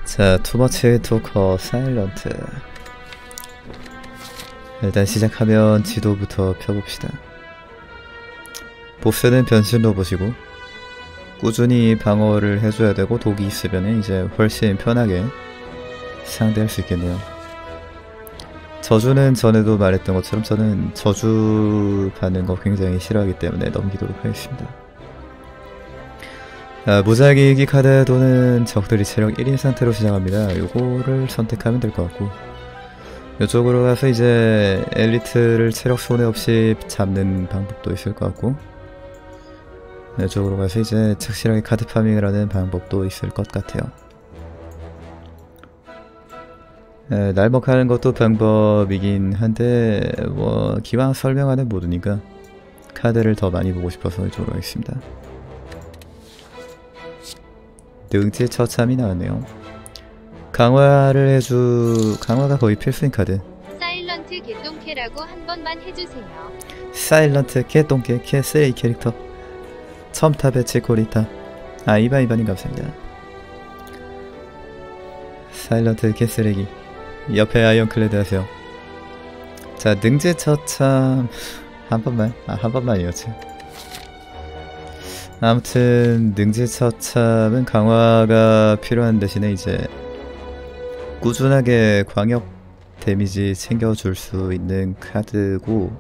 자, 투머치 토커 사일런트. 일단 시작하면 지도부터 펴봅시다. 보스는 변신 로봇이고 꾸준히 방어를 해줘야 되고 독이 있으면 이제 훨씬 편하게 상대할 수 있겠네요. 저주는 전에도 말했던 것처럼 저는 저주 받는 거 굉장히 싫어하기 때문에 넘기도록 하겠습니다. 무작위기 카드 또는 적들이 체력 1인 상태로 시작합니다. 요거를 선택하면 될 것 같고, 이쪽으로 가서 이제 엘리트를 체력 손해 없이 잡는 방법도 있을 것 같고, 이쪽으로 가서 이제 착실하게 카드 파밍을 하는 방법도 있을 것 같아요. 날먹하는 것도 방법이긴 한데 뭐 기왕 설명하는 모드니까 카드를 더 많이 보고 싶어서 이쪽으로 하겠습니다. 능지 처참이 나왔네요. 강화가 거의 필수인 카드. 사일런트 개똥캐라고 한 번만 해주세요. 사일런트 개똥캐 쓰레기 캐릭터. 첨타 배치 코리타. 이반님 감사합니다. 사일런트 개쓰레기. 옆에 아이언클레드 하세요. 자, 능지 처참 한 번만이었지. 아무튼 능지 처참은 강화가 필요한 대신에 이제 꾸준하게 광역 데미지 챙겨줄 수 있는 카드고,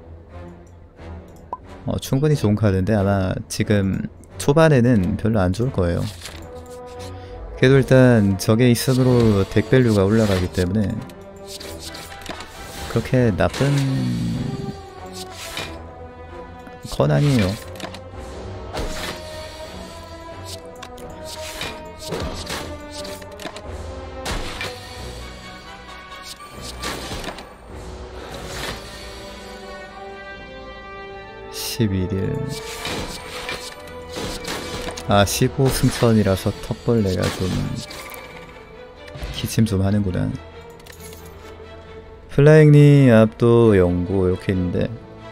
충분히 좋은 카드인데 아마 지금 초반에는 별로 안 좋을 거예요. 그래도 일단 적의 있음으로 덱밸류가 올라가기 때문에 그렇게 나쁜 건 아니에요. 아, 15승천이라서 턱벌레가 좀 기침 좀 하는구나. 플라잉니 압도 연고 이렇게 있는데,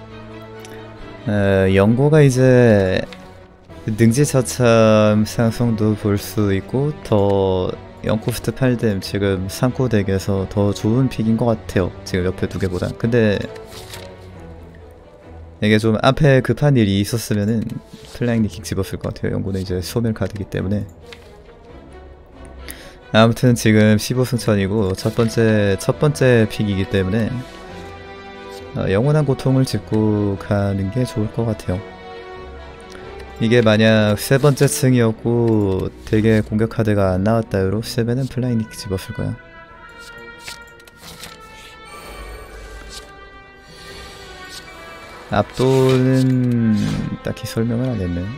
연고가 이제 능지처참 상성도 볼 수 있고 더 영코스트 8뎀 지금 3코 덱에서 더 좋은 픽인 것 같아요. 지금 옆에 두 개보다. 근데 이게 좀 앞에 급한 일이 있었으면은 플라잉니 킥 집었을 것 같아요. 연고는 이제 소멸 카드이기 때문에. 아무튼 지금 15승천이고 첫 번째 픽이기 때문에 영원한 고통을 짚고 가는 게 좋을 것 같아요. 이게 만약 세 번째 층이었고 되게 공격 카드가 안 나왔다 이러시면은 플라잉니 킥 집었을 거야. 압도는 딱히 설명을 안 했네.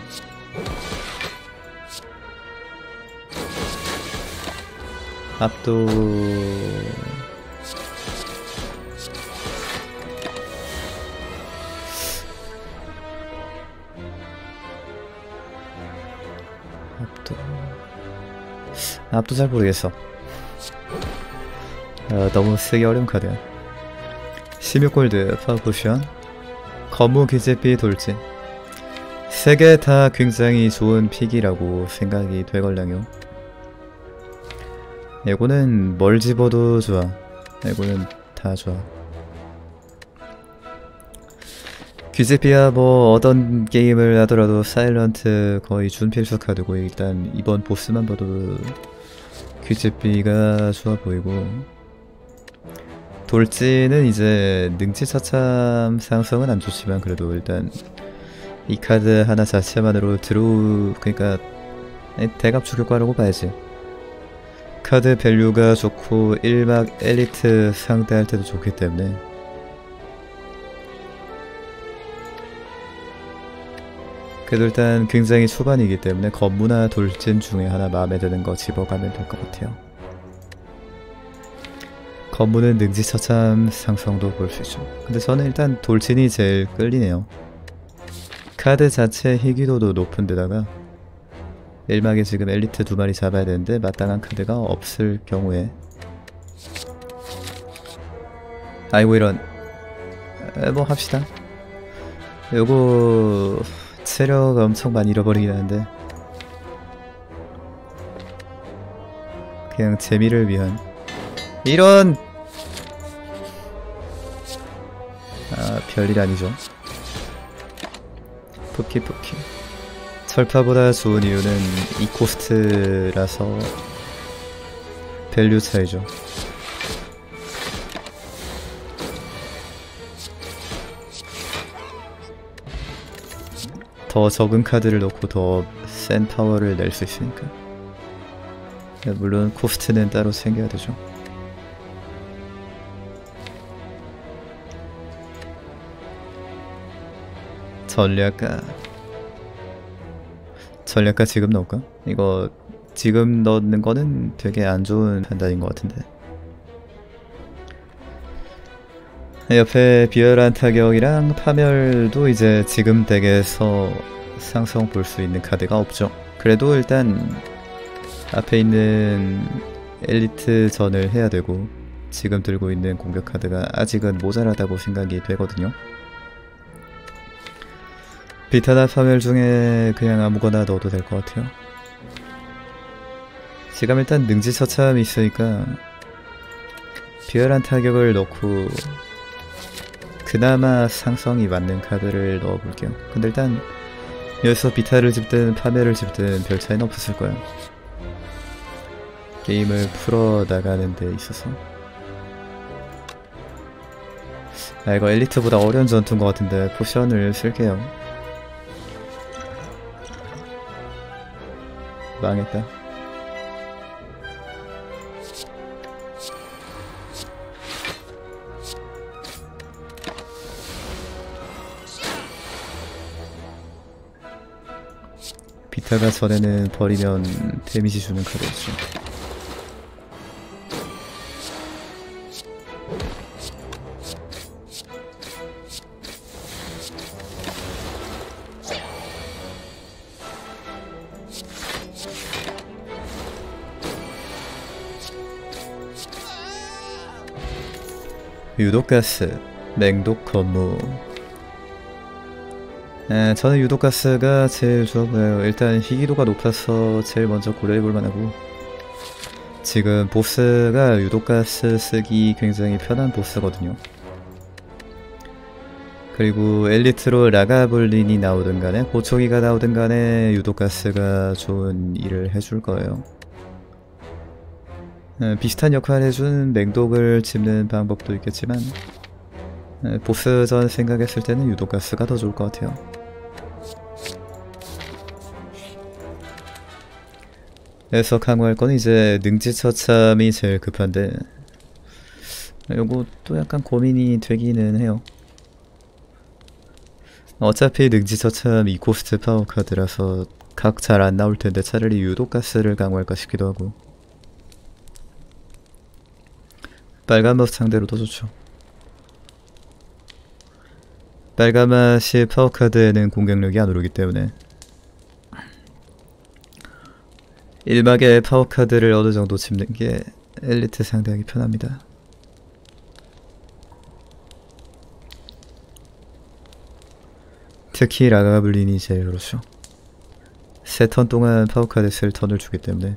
압도 잘 모르겠어. 너무 쓰기 어려운 카드야. 16골드 파워포션, 거무 기제비 돌진, 세 개 다 굉장히 좋은 픽이라고 생각이 되걸랑요. 이거는 뭘 집어도 좋아. 이거는 다 좋아. 귀제비야 뭐 어떤 게임을 하더라도 사일런트 거의 준필수 카드고, 일단 이번 보스만 봐도 귀제비가 좋아 보이고, 돌진은 이제 능지처참 상성은 안 좋지만 그래도 일단 이 카드 하나 자체만으로 그러니까 대갑 추격과라고 봐야지. 카드 밸류가 좋고 1막 엘리트 상대할 때도 좋기 때문에 그래도 일단 굉장히 초반이기 때문에 검무나 돌진 중에 하나 마음에 드는 거 집어가면 될 것 같아요. 검무는 능지처참 상성도 볼 수 있죠. 근데 저는 일단 돌진이 제일 끌리네요. 카드 자체 희귀도도 높은 데다가 1막에 지금 엘리트 2마리 잡아야 되는데 마땅한 카드가 없을 경우에, 아이고 이런, 뭐 합시다. 요거 체력 엄청 많이 잃어버리긴 하는데 그냥 재미를 위한 이런 별일 아니죠. 푸키푸키 철파보다 좋은 이유는 이 코스트라서 밸류 차이죠. 더 적은 카드를 넣고 더 센 파워를 낼 수 있으니까. 물론 코스트는 따로 챙겨야 되죠. 전략가 지금 넣을까? 이거 지금 넣는 거는 되게 안 좋은 판단인 것 같은데. 옆에 비열한 타격이랑 파멸도 이제 지금 덱에서 상성 볼 수 있는 카드가 없죠. 그래도 일단 앞에 있는 엘리트 전을 해야 되고 지금 들고 있는 공격 카드가 아직은 모자라다고 생각이 되거든요. 비타나 파멸 중에 그냥 아무거나 넣어도 될 것 같아요. 지금 일단 능지처참이 있으니까 비열한 타격을 넣고 그나마 상성이 맞는 카드를 넣어볼게요. 근데 일단 여기서 비타를 집든 파멸을 집든 별 차이는 없었을 거야. 게임을 풀어나가는 데 있어서. 이거 엘리트보다 어려운 전투인 것 같은데 포션을 쓸게요. 망했다. 비타가 전에는 버리면 데미지 주는 카드였죠. 유독가스, 맹독 거무. 저는 유독가스가 제일 좋아 보여요. 일단 희귀도가 높아서 제일 먼저 고려해볼 만하고, 지금 보스가 유독가스 쓰기 굉장히 편한 보스거든요. 그리고 엘리트로 라가블린이 나오든 간에 보초기가 나오든 간에 유독가스가 좋은 일을 해줄 거예요. 비슷한 역할을 해준 맹독을 집는 방법도 있겠지만 보스전 생각했을 때는 유독가스가 더 좋을 것 같아요. 그래서 강화할 건 이제 능지처참이 제일 급한데 요것도 약간 고민이 되기는 해요. 어차피 능지처참 2코스트 파워 카드라서 각 잘 안 나올 텐데 차라리 유독가스를 강화할까 싶기도 하고. 빨간맛 상대로도 좋죠. 빨간맛이 파워카드에는 공격력이 안 오르기 때문에 일막의 파워카드를 어느 정도 집는 게 엘리트 상대하기 편합니다. 특히 라가블린이 제일 그렇죠. 3턴 동안 파워카드 쓸 턴을 주기 때문에.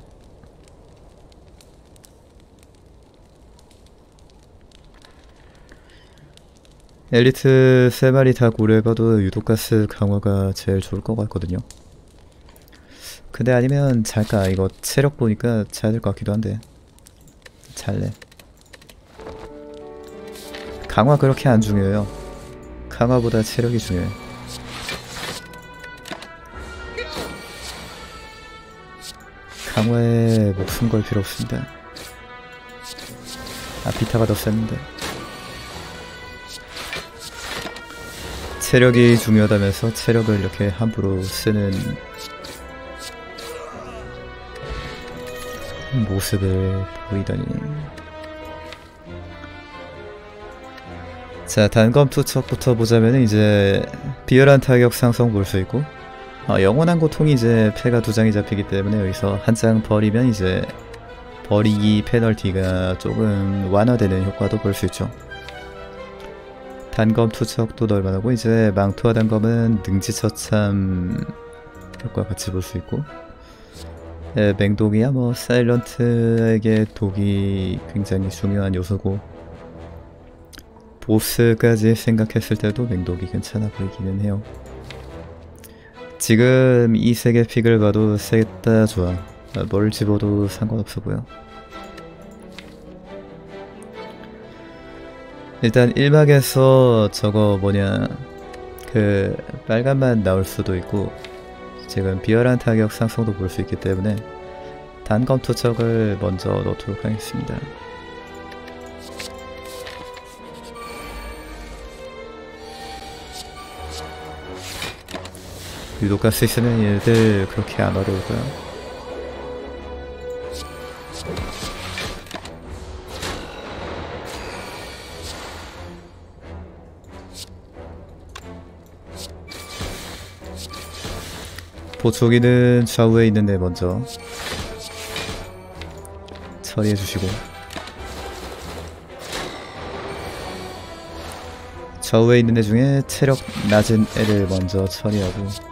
엘리트 3마리 다 고려해봐도 유독가스 강화가 제일 좋을 것 같거든요. 근데 아니면 잘까? 이거 체력 보니까 잘 될 것 같기도 한데 잘래. 강화 그렇게 안 중요해요. 강화보다 체력이 중요해. 강화에 목숨 걸 필요 없습니다. 비타가 더 셌는데. 체력이 중요하다면서 체력을 이렇게 함부로 쓰는 모습을 보이다니. 자, 단검 투척부터 보자면 이제 비열한 타격 상성 볼 수 있고, 영원한 고통이 이제 패가 2장이 잡히기 때문에 여기서 한 장 버리면 이제 버리기 페널티가 조금 완화되는 효과도 볼 수 있죠. 단검 투척도 넣을만하고 이제 망토와 단검은 능지처참 효과 같이 볼 수 있고, 맹독이야 뭐 사일런트에게 독이 굉장히 중요한 요소고 보스까지 생각했을 때도 맹독이 괜찮아 보이기는 해요. 지금 이 세 개 픽을 봐도 셋 다 좋아. 뭘 집어도 상관없어 보여. 일단 1막에서 저거 뭐냐 그 빨간만 나올 수도 있고 지금 비열한 타격 상승도 볼 수 있기 때문에 단검 투척을 먼저 넣도록 하겠습니다. 유독가스 있으면 얘들 그렇게 안 어려울까요? 보초기는 좌우에 있는데 먼저 처리해주시고 좌우에 있는 애 중에 체력 낮은 애를 먼저 처리하고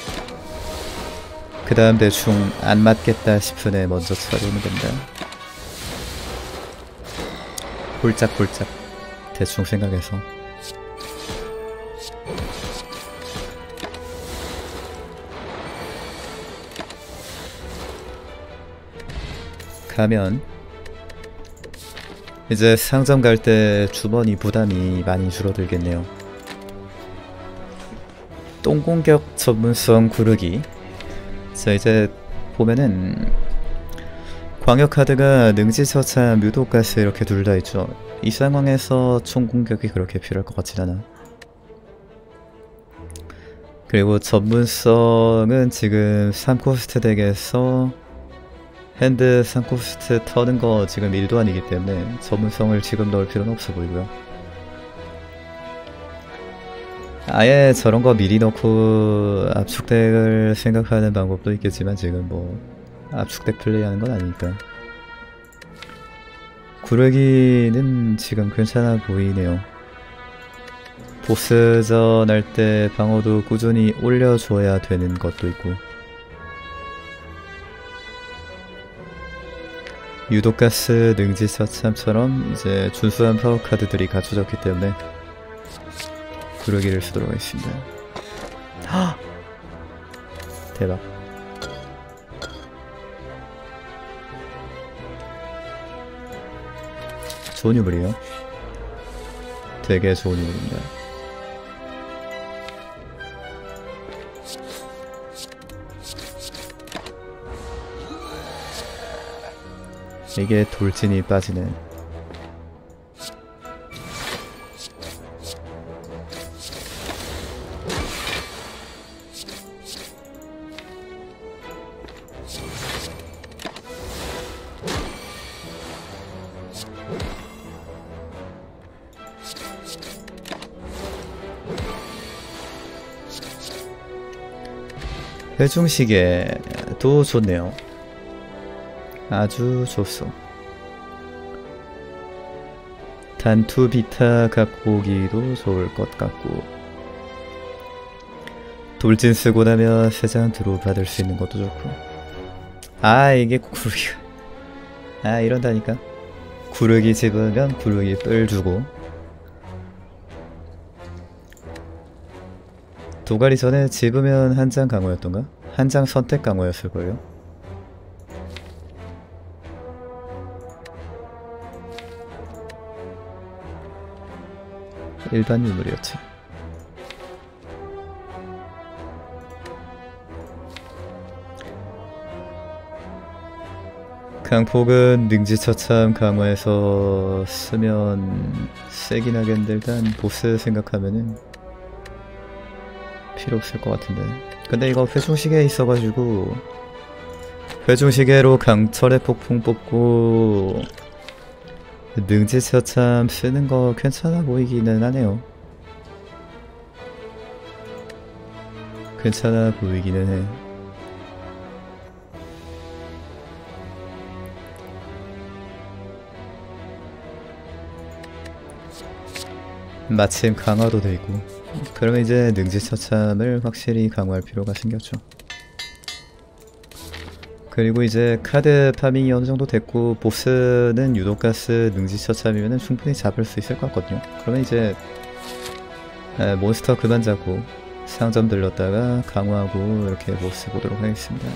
그 다음 대충 안 맞겠다 싶은 애 먼저 처리하면 됩니다. 홀짝홀짝 대충 생각해서 가면 이제 상점 갈 때 주머니 부담이 많이 줄어들겠네요. 똥공격 전문성 구르기. 자 이제 보면은 광역 카드가 능지처참 뮤도가스 이렇게 둘 다 있죠. 이 상황에서 총공격이 그렇게 필요할 것 같진 않아. 그리고 전문성은 지금 3코스트 덱에서 핸드 3코스트 터는 거 지금 1도 아니기 때문에 전문성을 지금 넣을 필요는 없어 보이고요. 아예 저런 거 미리 넣고 압축덱을 생각하는 방법도 있겠지만 지금 뭐 압축덱 플레이하는 건 아니니까. 구르기는 지금 괜찮아 보이네요. 보스전 할 때 방어도 꾸준히 올려줘야 되는 것도 있고 유독가스 능지처참처럼 이제 준수한 파워 카드들이 갖춰졌기 때문에 구르기를 쓰도록 하겠습니다. 헉! 대박. 좋은 유물이에요. 되게 좋은 유물입니다. 이게 돌진이 빠지는 회중시계도 좋네요. 아주 좋소. 단투 비타 갖고 오기도 좋을 것 같고 돌진 쓰고 나면 3장 드롭 받을 수 있는 것도 좋고 아 이게 구르기가 아 이런다니까. 구르기 집으면 구르기 뿔 주고 도가리 전에 집으면 한 장 강화였던가? 한 장 선택 강화였을걸요? 일반 유물이었지. 강폭은 능지처참 강화해서 쓰면 세긴 하겠는데 일단 보스 생각하면은 필요 없을 것 같은데. 근데 이거 회중시계 있어가지고 회중시계로 강철의 폭풍 뽑고 능지처참 쓰는 거 괜찮아 보이기는 하네요. 괜찮아 보이기는 해. 마침 강화도 되고 그러면 이제 능지처참을 확실히 강화할 필요가 생겼죠. 그리고 이제 카드 파밍이 어느 정도 됐고 보스는 유독가스 능지 처참이면 충분히 잡을 수 있을 것 같거든요. 그러면 이제 몬스터 그만 잡고 상점 들렀다가 강화하고 이렇게 보스 보도록 하겠습니다.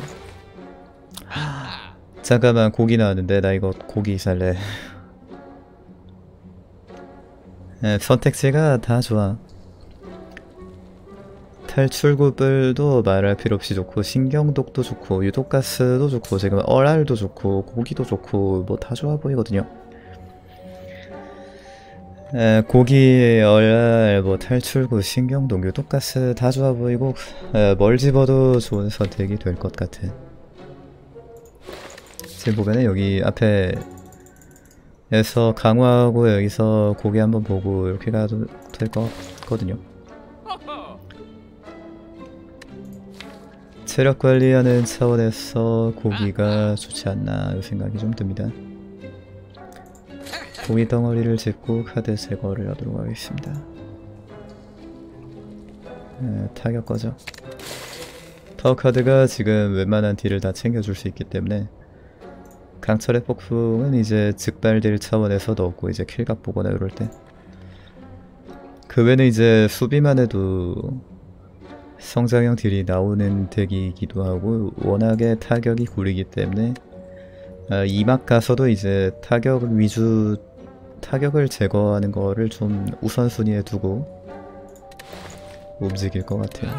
잠깐만, 고기 나왔는데 나 이거 고기 살래. 선택지가 다 좋아. 탈출구불도 말할 필요 없이 좋고, 신경독도 좋고, 유독가스도 좋고, 지금 얼알도 좋고, 고기도 좋고, 뭐 다 좋아 보이거든요. 고기, 얼알, 뭐 탈출구, 신경독, 유독가스 다 좋아 보이고, 뭘 집어도 좋은 선택이 될 것 같은. 지금 보면은 여기 앞에 에서 강화하고 여기서 고기 한번 보고 이렇게 가도 될 것 같거든요. 체력 관리하는 차원에서 고기가 좋지 않나 이 생각이 좀 듭니다. 고기 덩어리를 짚고 카드 제거를 하도록 하겠습니다. 타격 거죠. 파워 카드가 지금 웬만한 딜을 다 챙겨줄 수 있기 때문에 강철의 폭풍은 이제 즉발딜 차원에서 넣었고, 이제 킬각 보거나 이럴 때 그 외에는 이제 수비만 해도 성장형 딜이 나오는 덱이기도 하고, 워낙에 타격이 구리기 때문에 이막 가서도 이제 타격 위주 타격을 제거하는 거를 좀 우선순위에 두고 움직일 것 같아요.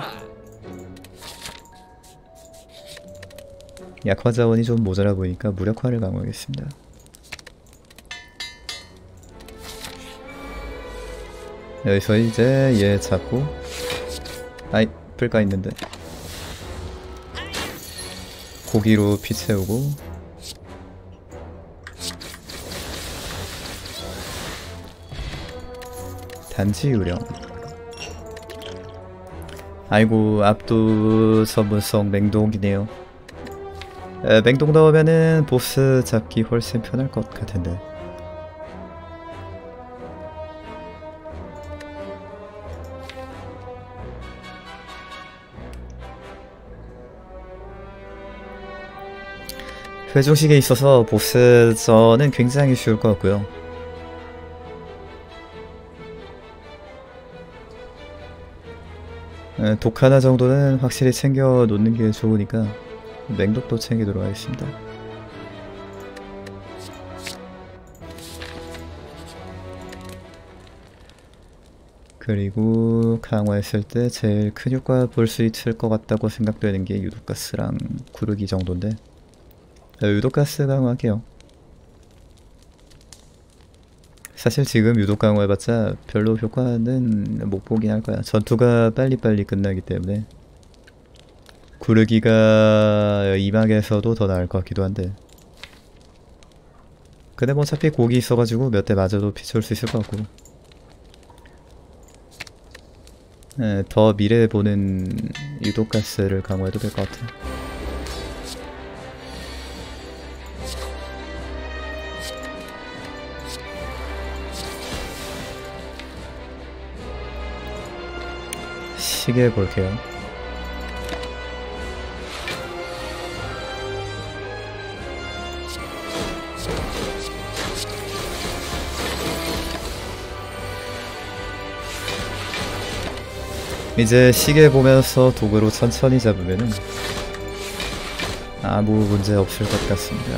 약화 자원이 좀 모자라 보이니까 무력화를 강화하겠습니다. 여기서 이제 얘 잡고, 아이 뿔까 있는데 고기로 피 채우고, 단지 유령. 아이고, 압도 전문성 맹독이네요. 맹독 넣으면은 보스 잡기 훨씬 편할 것 같은데. 회중식에 있어서 보스전은 굉장히 쉬울 것 같고요. 독 하나 정도는 확실히 챙겨 놓는 게 좋으니까 맹독도 챙기도록 하겠습니다. 그리고 강화했을 때 제일 큰 효과 볼 수 있을 것 같다고 생각되는 게 유독가스랑 구르기 정도인데, 유독가스 강화할게요. 사실 지금 유독 강화해봤자 별로 효과는 못 보긴 할 거야. 전투가 빨리빨리 끝나기 때문에 구르기가 이막에서도 더 나을 것 같기도 한데, 근데 뭐 어차피 고기 있어가지고 몇 대 맞아도 피쳐올 수 있을 것 같고, 더 미래 보는 유독가스를 강화해도 될 것 같아. 시계 볼게요. 이제 시계 보면서 도구로 천천히 잡으면은 아무 문제 없을 것 같습니다.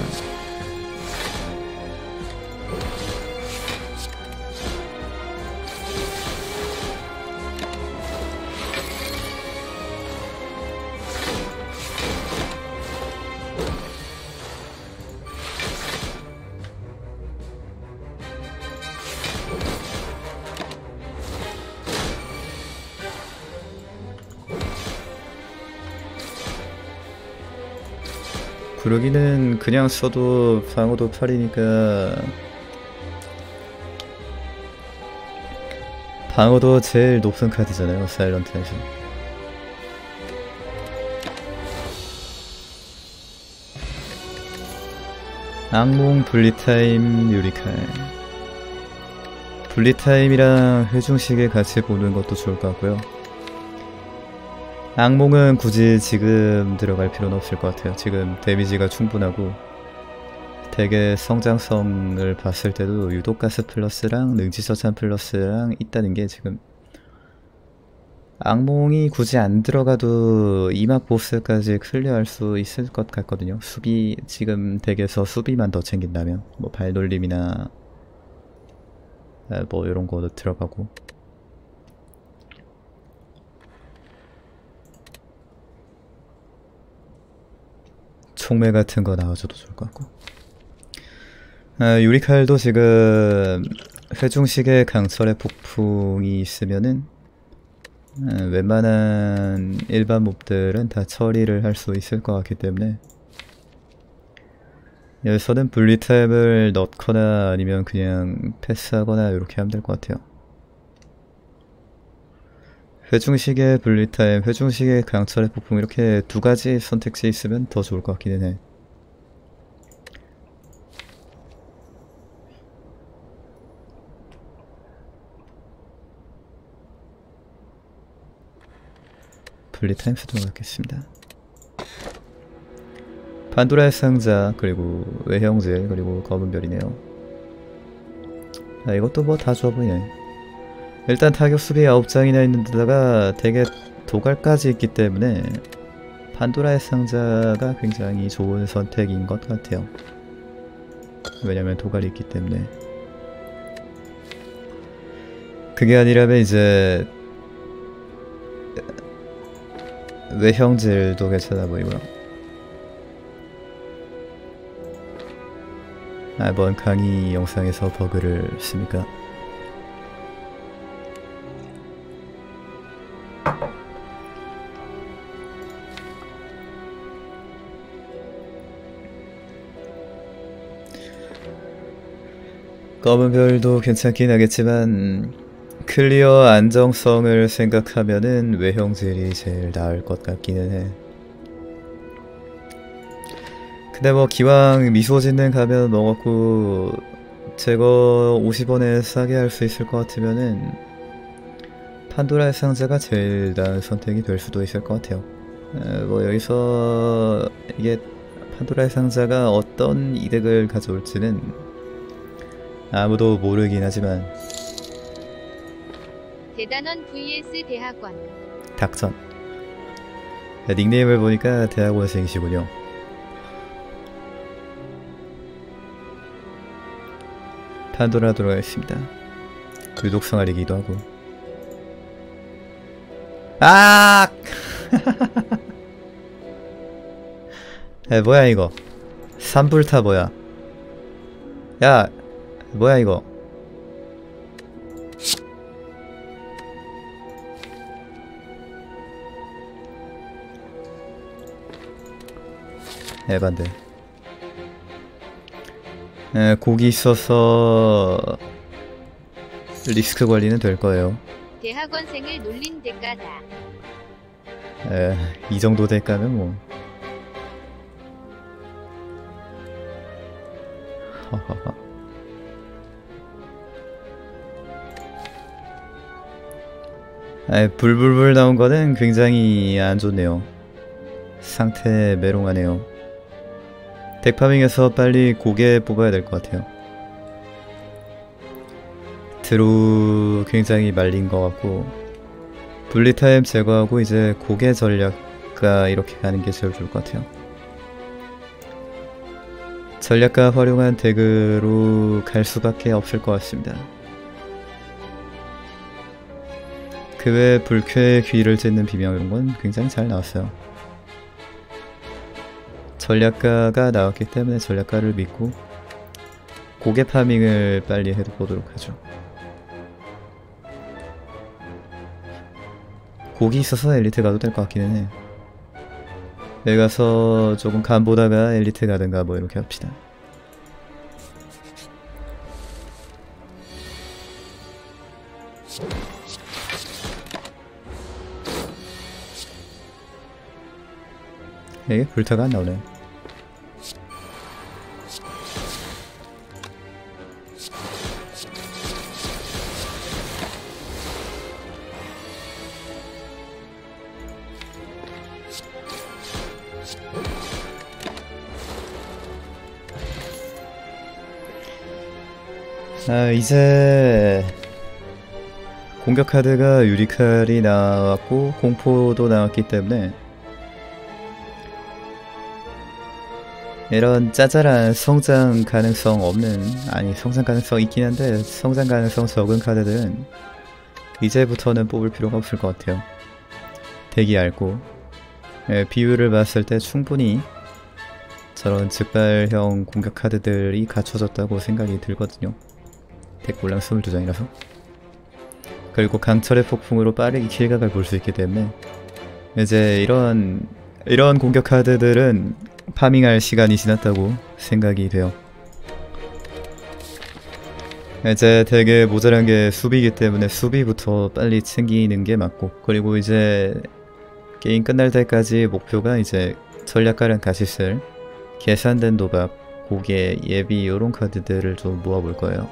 구르기는 그냥 써도 방어도 8이니까 방어도 제일 높은 카드잖아요, 사일런트에서. 악몽 분리타임 유리칼. 분리타임이랑 회중식을 같이 보는 것도 좋을 것 같고요. 악몽은 굳이 지금 들어갈 필요는 없을 것 같아요. 지금 데미지가 충분하고 되게 성장성을 봤을 때도 유독가스 플러스랑 능지처참 플러스랑 있다는 게 지금 악몽이 굳이 안 들어가도 이막 보스까지 클리어할 수 있을 것 같거든요. 수비 지금 덱에서 수비만 더 챙긴다면 뭐 발놀림이나 뭐 이런 거 들어가고 총매 같은 거 나와줘도 좋을 것 같고 유리칼도 지금 회중식의 강철의 폭풍이 있으면은 웬만한 일반 몹들은 다 처리를 할 수 있을 것 같기 때문에 여기서는 분리템을 넣거나 아니면 그냥 패스하거나 이렇게 하면 될 것 같아요. 회중식의 분리템, 회중식의 강철의 폭풍 이렇게 두 가지 선택지 있으면 더 좋을 것 같기는 해. 분리타임 수도 넣겠습니다. 판도라의 상자 그리고 외형질 그리고 검은별이네요. 이것도 뭐 다 좋아 보이네. 일단 타격 수비 9장이나 있는 데다가 되게 도갈까지 있기 때문에 판도라의 상자가 굉장히 좋은 선택인 것 같아요. 왜냐면 도갈이 있기 때문에. 그게 아니라면 이제 외형질도 괜찮아 보이고요. 뭔 강의 영상에서 버그를 씁니까? 검은 별도 괜찮긴 하겠지만 클리어 안정성을 생각하면은 외형질이 제일 나을 것 같기는 해. 근데 뭐 기왕 미소 짓는 가면 먹었고 제거 50원에 싸게 할 수 있을 것 같으면은 판도라의 상자가 제일 나은 선택이 될 수도 있을 것 같아요. 뭐 여기서 이게 판도라의 상자가 어떤 이득을 가져올지는 아무도 모르긴 하지만 대단원 vs 대학원. 닥선. 닉네임을 보니까 대학원생이시군요. 판도라 들어가겠습니다. 유독성알이기도 하고. 아! 뭐야 이거? 산불타 뭐야? 야, 뭐야 이거? 에반데. 곡이 있어서 리스크 관리는 될 거예요. 대학원생을 놀린 대가다. 이 정도 대가면 뭐. 불불불 나온 거는 굉장히 안 좋네요. 상태 메롱하네요. 덱파밍에서 빨리 고개 뽑아야 될 것 같아요. 드루 굉장히 말린 것 같고 분리타임 제거하고 이제 고개 전략가 이렇게 가는 게 제일 좋을 것 같아요. 전략가 활용한 덱으로 갈 수밖에 없을 것 같습니다. 그 외에 불쾌의 귀를 찢는 비명 이런 건 굉장히 잘 나왔어요. 전략가가 나왔기 때문에 전략가를 믿고 고개 파밍을 빨리 해보도록 하죠. 곡이 있어서 엘리트 가도 될 것 같기는 해. 여기 가서 조금 간 보다가 엘리트 가든가 뭐 이렇게 합시다. 이게 불타가 안 나오네. 이제 공격 카드가 유리칼이 나왔고 공포도 나왔기 때문에 이런 짜잘한 성장 가능성 없는, 아니 성장 가능성 있긴 한데 성장 가능성 적은 카드들은 이제부터는 뽑을 필요가 없을 것 같아요. 덱이 얇고 비율을 봤을 때 충분히 저런 즉발형 공격 카드들이 갖춰졌다고 생각이 들거든요. 덱 물량 22장이라서. 그리고 강철의 폭풍으로 빠르게 킬각을 볼 수 있기 때문에 이제 이런 공격 카드들은 파밍할 시간이 지났다고 생각이 돼요. 이제 되게 모자란 게 수비이기 때문에 수비부터 빨리 챙기는 게 맞고, 그리고 이제 게임 끝날 때까지 목표가 이제 전략가랑 같이 쓸 계산된 도박, 고개, 예비 요런 카드들을 좀 모아볼 거예요.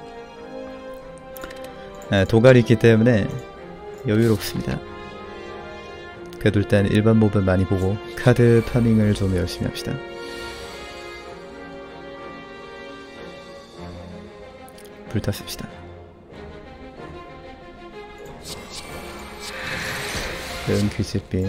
도갈이 있기 때문에 여유롭습니다. 그래도 일단 일반 몹은 많이 보고 카드 파밍을 좀 열심히 합시다. 불탔습시다. 귀집비.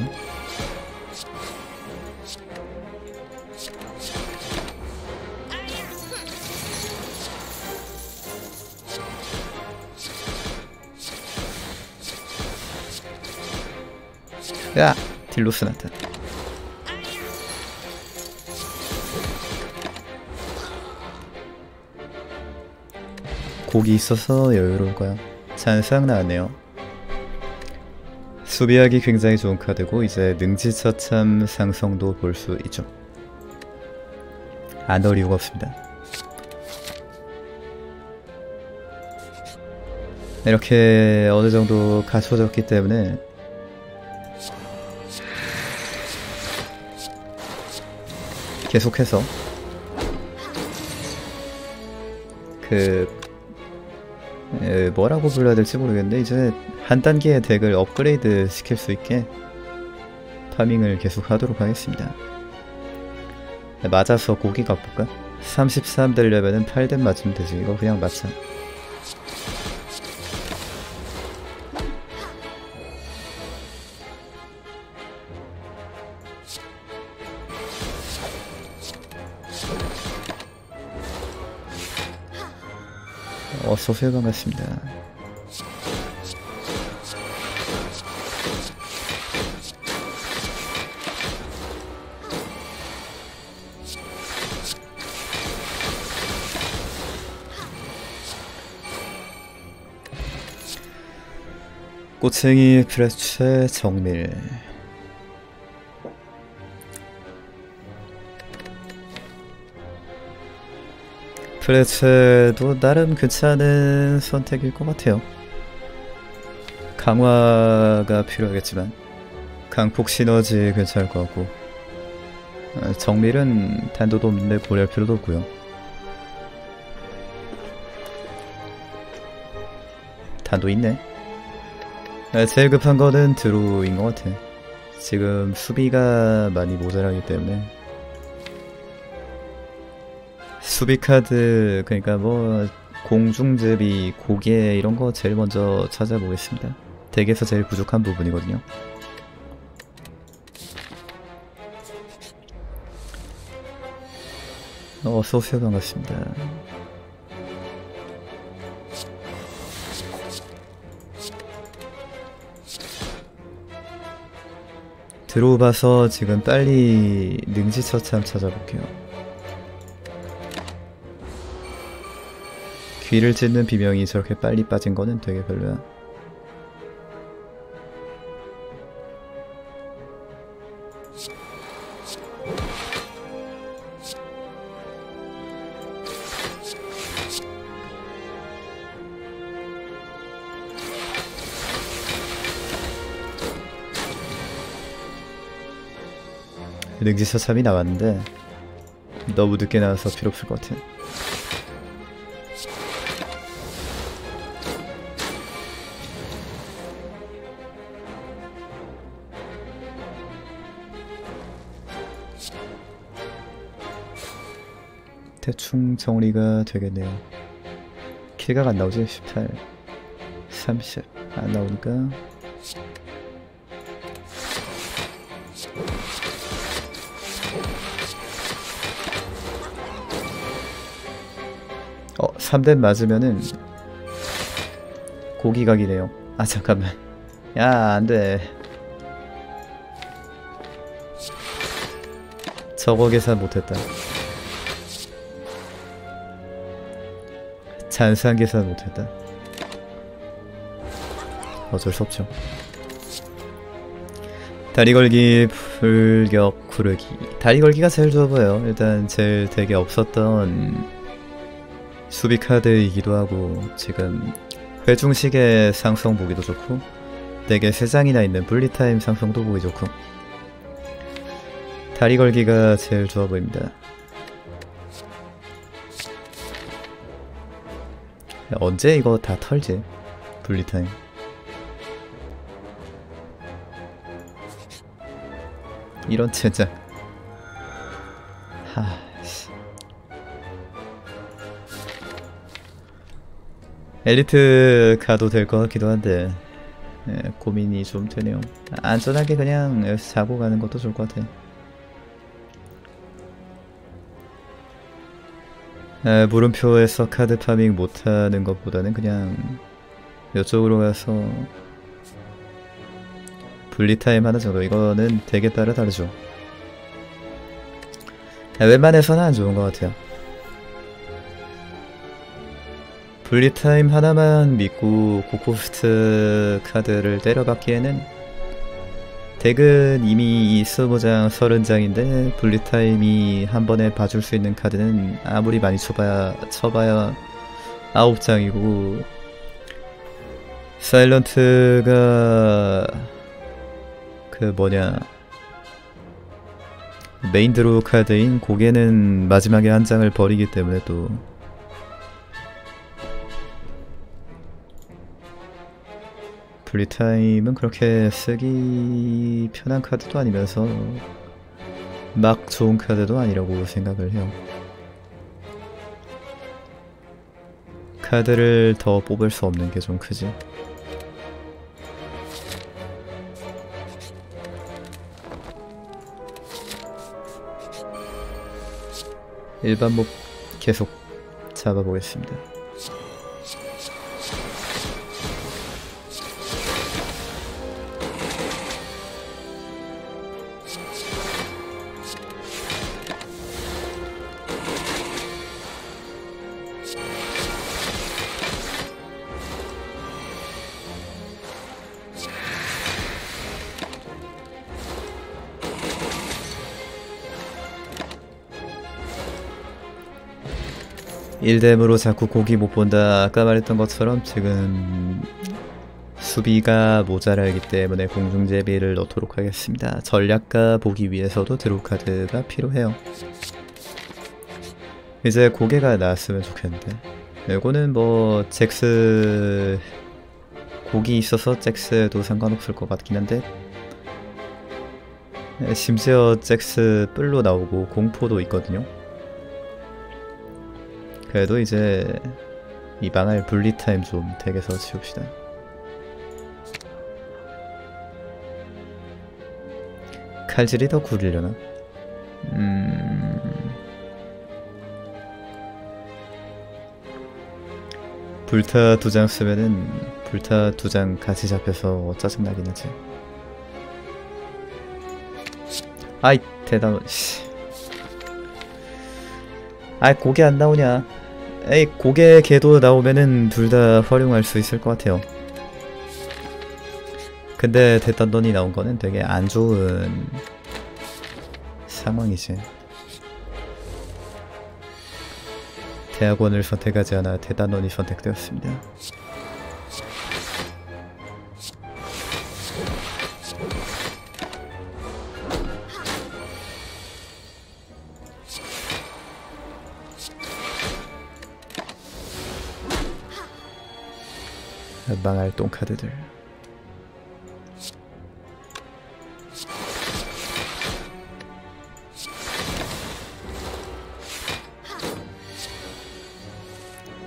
야! 딜로스 나타. 곡이 있어서 여유로울 거야. 잔상 나왔네요. 수비하기 굉장히 좋은 카드고 이제 능지처참 상성도 볼 수 있죠. 안 넣을 이유가 없습니다. 이렇게 어느 정도 갖춰졌기 때문에 계속해서 뭐라고 불러야 될지 모르겠는데 이제 한 단계의 덱을 업그레이드 시킬 수 있게 파밍을 계속 하도록 하겠습니다. 맞아서 고기 가볼까? 33 되려면은 8대 맞으면 되지. 이거 그냥 맞자. 어서오세요. 반갑습니다. 꼬챙이 프레체 정밀. 프레체도 나름 괜찮은 선택일 것 같아요. 강화가 필요하겠지만 강폭 시너지 괜찮을 것 같고, 정밀은 단도도 없는데 고려할 필요도 없고요. 단도 있네. 제일 급한 거는 드루인 것 같아. 지금 수비가 많이 모자라기 때문에 수비 카드, 그러니까 뭐 공중제비, 고개 이런 거 제일 먼저 찾아보겠습니다. 덱에서 제일 부족한 부분이거든요. 어서오세요. 반갑습니다. 들어봐서 지금 빨리 능지처참 찾아볼게요. 귀를 찢는 비명이 저렇게 빨리 빠진 거는 되게 별로야. 능지처참이 나왔는데 너무 늦게 나와서 필요 없을 것 같아. 대충 정리가 되겠네요. 킬각 안 나오지? 18 30 안 나오니까 어 3대 맞으면은 고기각이네요. 아 잠깐만 야 안돼 저거 계산 못했다. 잔산 계산 못했다. 어쩔 수 없죠. 다리 걸기, 불격, 구르기. 다리 걸기가 제일 좋아 보여요. 일단 제일 되게 없었던 수비 카드이기도 하고 지금 회중식의 상성 보기도 좋고 되게 3장이나 있는 분리타임 상성도 보기 좋고 다리 걸기가 제일 좋아 보입니다. 언제 이거 다 털지? 분리타임 이런 젠장 하씨 엘리트 가도 될 것 같기도 한데 고민이 좀 되네요. 안전하게 그냥 여기서 자고 가는 것도 좋을 것 같아. 물음표에서 카드 파밍 못하는 것보다는 그냥 이쪽으로 가서 분리타임 하나 정도. 이거는 덱에 따라 다르죠. 웬만해서는 안 좋은 것 같아요. 분리타임 하나만 믿고 고코스트 카드를 때려박기에는 덱은 이미 20장 30장인데 분리타임이 한 번에 봐줄 수 있는 카드는 아무리 많이 쳐봐야 9장이고 사일런트가 그 뭐냐 메인 드로우 카드인 고개는 마지막에 한 장을 버리기 때문에 또 분리타임은 그렇게 쓰기 편한 카드도 아니면서 막 좋은 카드도 아니라고 생각을 해요. 카드를 더 뽑을 수 없는 게 좀 크지. 일반 몹 계속 잡아보겠습니다. 일뎀으로 자꾸 고기 못 본다. 아까 말했던 것처럼 지금 수비가 모자라기 때문에 공중제비를 넣도록 하겠습니다. 전략가 보기 위해서도 드로우 카드가 필요해요. 이제 고개가 나왔으면 좋겠는데 이거는 뭐 잭스 고기 있어서 잭스도 상관없을 것 같긴 한데 심지어 잭스 뿔로 나오고 공포도 있거든요. 그래도 이제 이 망할 분리타임 좀 덱에서 치웁시다. 칼질이 더 구리려나? 불타 2장 쓰면은 불타 2장 같이 잡혀서 짜증나긴 하지. 아이 대단 씨. 아이 고개 안 나오냐? 에이 고개 개도 나오면은 둘 다 활용할 수 있을 것 같아요. 근데 대단돈이 나온 거는 되게 안 좋은 상황이지. 대학원을 선택하지 않아 대단원이 선택되었습니다. 망할 똥카드들.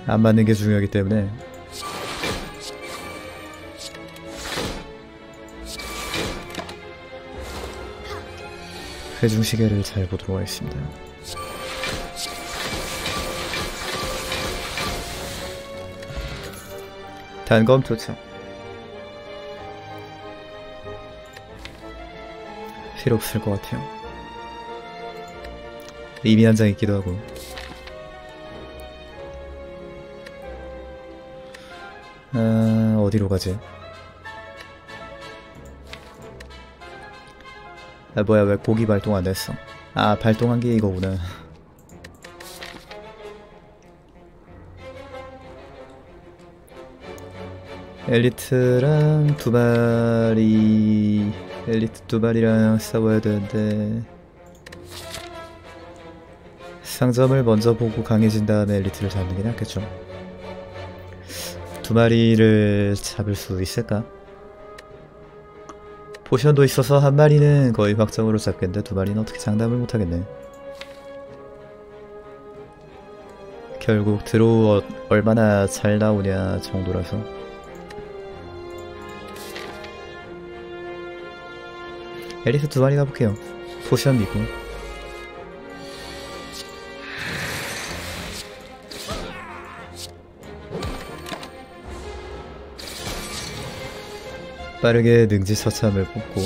안 맞는 게 중요하기 때문에 회중시계를 잘 보도록 하겠습니다. 단검 도착. 필요 없을 것 같아요. 이미 한 장 있기도 하고. 어디로 가지? 뭐야, 왜 고기 발동 안 됐어? 발동한 게 이거구나. 엘리트랑 엘리트 두 마리랑 싸워야 되는데 상점을 먼저 보고 강해진 다음에 엘리트를 잡는 게 낫겠죠. 두 마리를 잡을 수 있을까? 포션도 있어서 한 마리는 거의 확정으로 잡겠는데 두 마리는 어떻게 장담을 못하겠네. 결국 드로우 얼마나 잘 나오냐 정도라서. 엘리트 두 마리 가볼게요. 포션 믿고. 빠르게 능지처참을 뽑고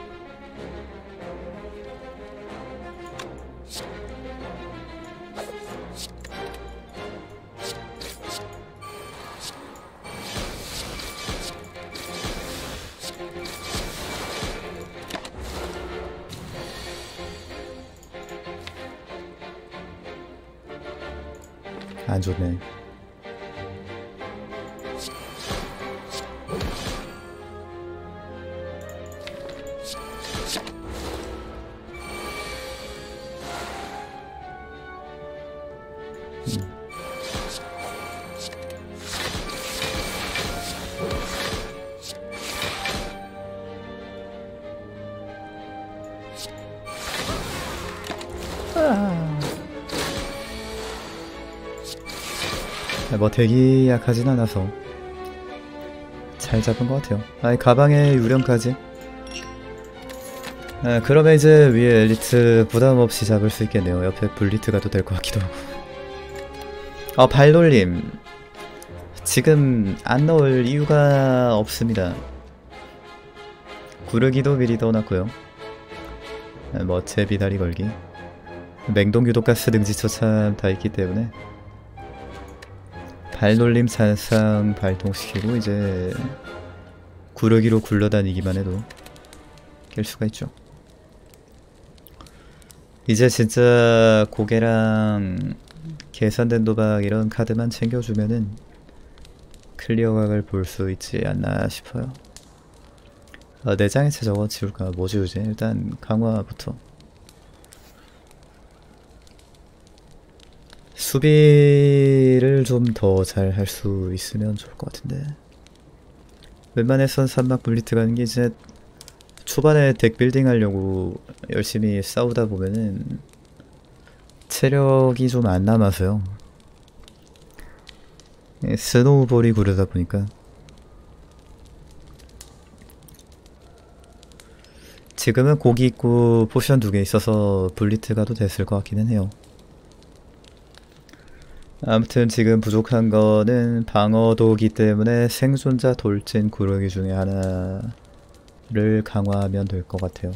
안 좋네. 뭐 되게 약하진 않아서 잘 잡은 것 같아요. 가방에 유령까지. 그러면 이제 위에 엘리트 부담없이 잡을 수 있겠네요. 옆에 블리트 가도 될 것 같기도 하고. 발놀림 지금 안 넣을 이유가 없습니다. 구르기도 미리 넣어놨고요. 뭐 제비다리 걸기, 맹동유독가스 능지처참 다 있기 때문에 발놀림 잔상 발동시키고 이제 구르기로 굴러다니기만 해도 깰 수가 있죠. 이제 진짜 고개랑 계산된 도박 이런 카드만 챙겨주면은 클리어각을 볼 수 있지 않나 싶어요. 내장해체 저거 지울까? 뭐 지우지? 일단 강화부터. 수비를 좀 더 잘 할 수 있으면 좋을 것 같은데. 웬만해선 산막 블리트 가는 게 이제 초반에 덱 빌딩 하려고 열심히 싸우다 보면은 체력이 좀 안 남아서요. 스노우볼이 구르다 보니까 지금은 고기 있고 포션 2개 있어서 블리트 가도 됐을 것 같기는 해요. 아무튼 지금 부족한 거는 방어도기 때문에 생존자 돌진 구르기 중에 하나를 강화하면 될 것 같아요.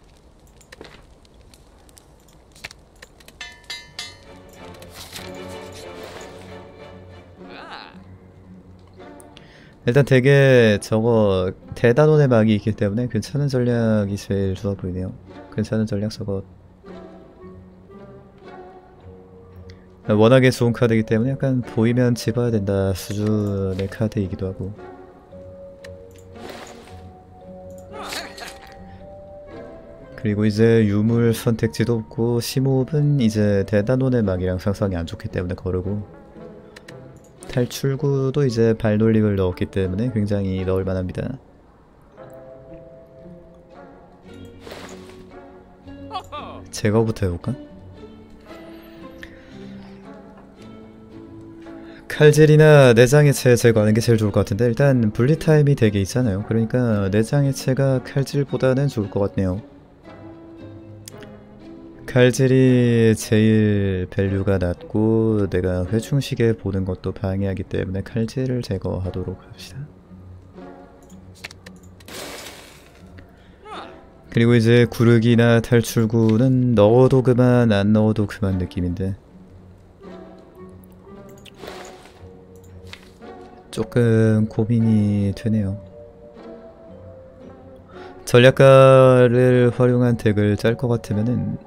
일단 되게 저거 대단원의 막이 있기 때문에 괜찮은 전략이 제일 좋아 보이네요. 괜찮은 전략 저거 워낙에 좋은 카드이기 때문에 약간 보이면 집어야 된다 수준의 카드이기도 하고. 그리고 이제 유물 선택지도 없고 심호흡은 이제 대단원의 막이랑 상성이 안 좋기 때문에 거르고, 탈출구도 이제 발놀림을 넣었기 때문에 굉장히 넣을 만합니다. 제거부터 해볼까? 칼질이나 내장해체 제거하는 게 제일 좋을 것 같은데 일단 분리타임이 되게 있잖아요. 그러니까 내장해체가 칼질보다는 좋을 것 같네요. 칼질이 제일 밸류가 낮고 내가 회중식에 보는 것도 방해하기 때문에 칼질을 제거하도록 합시다. 그리고 이제 구르기나 탈출구는 넣어도 그만 안 넣어도 그만 느낌인데 조금 고민이 되네요. 전략가를 활용한 덱을 짤 것 같으면은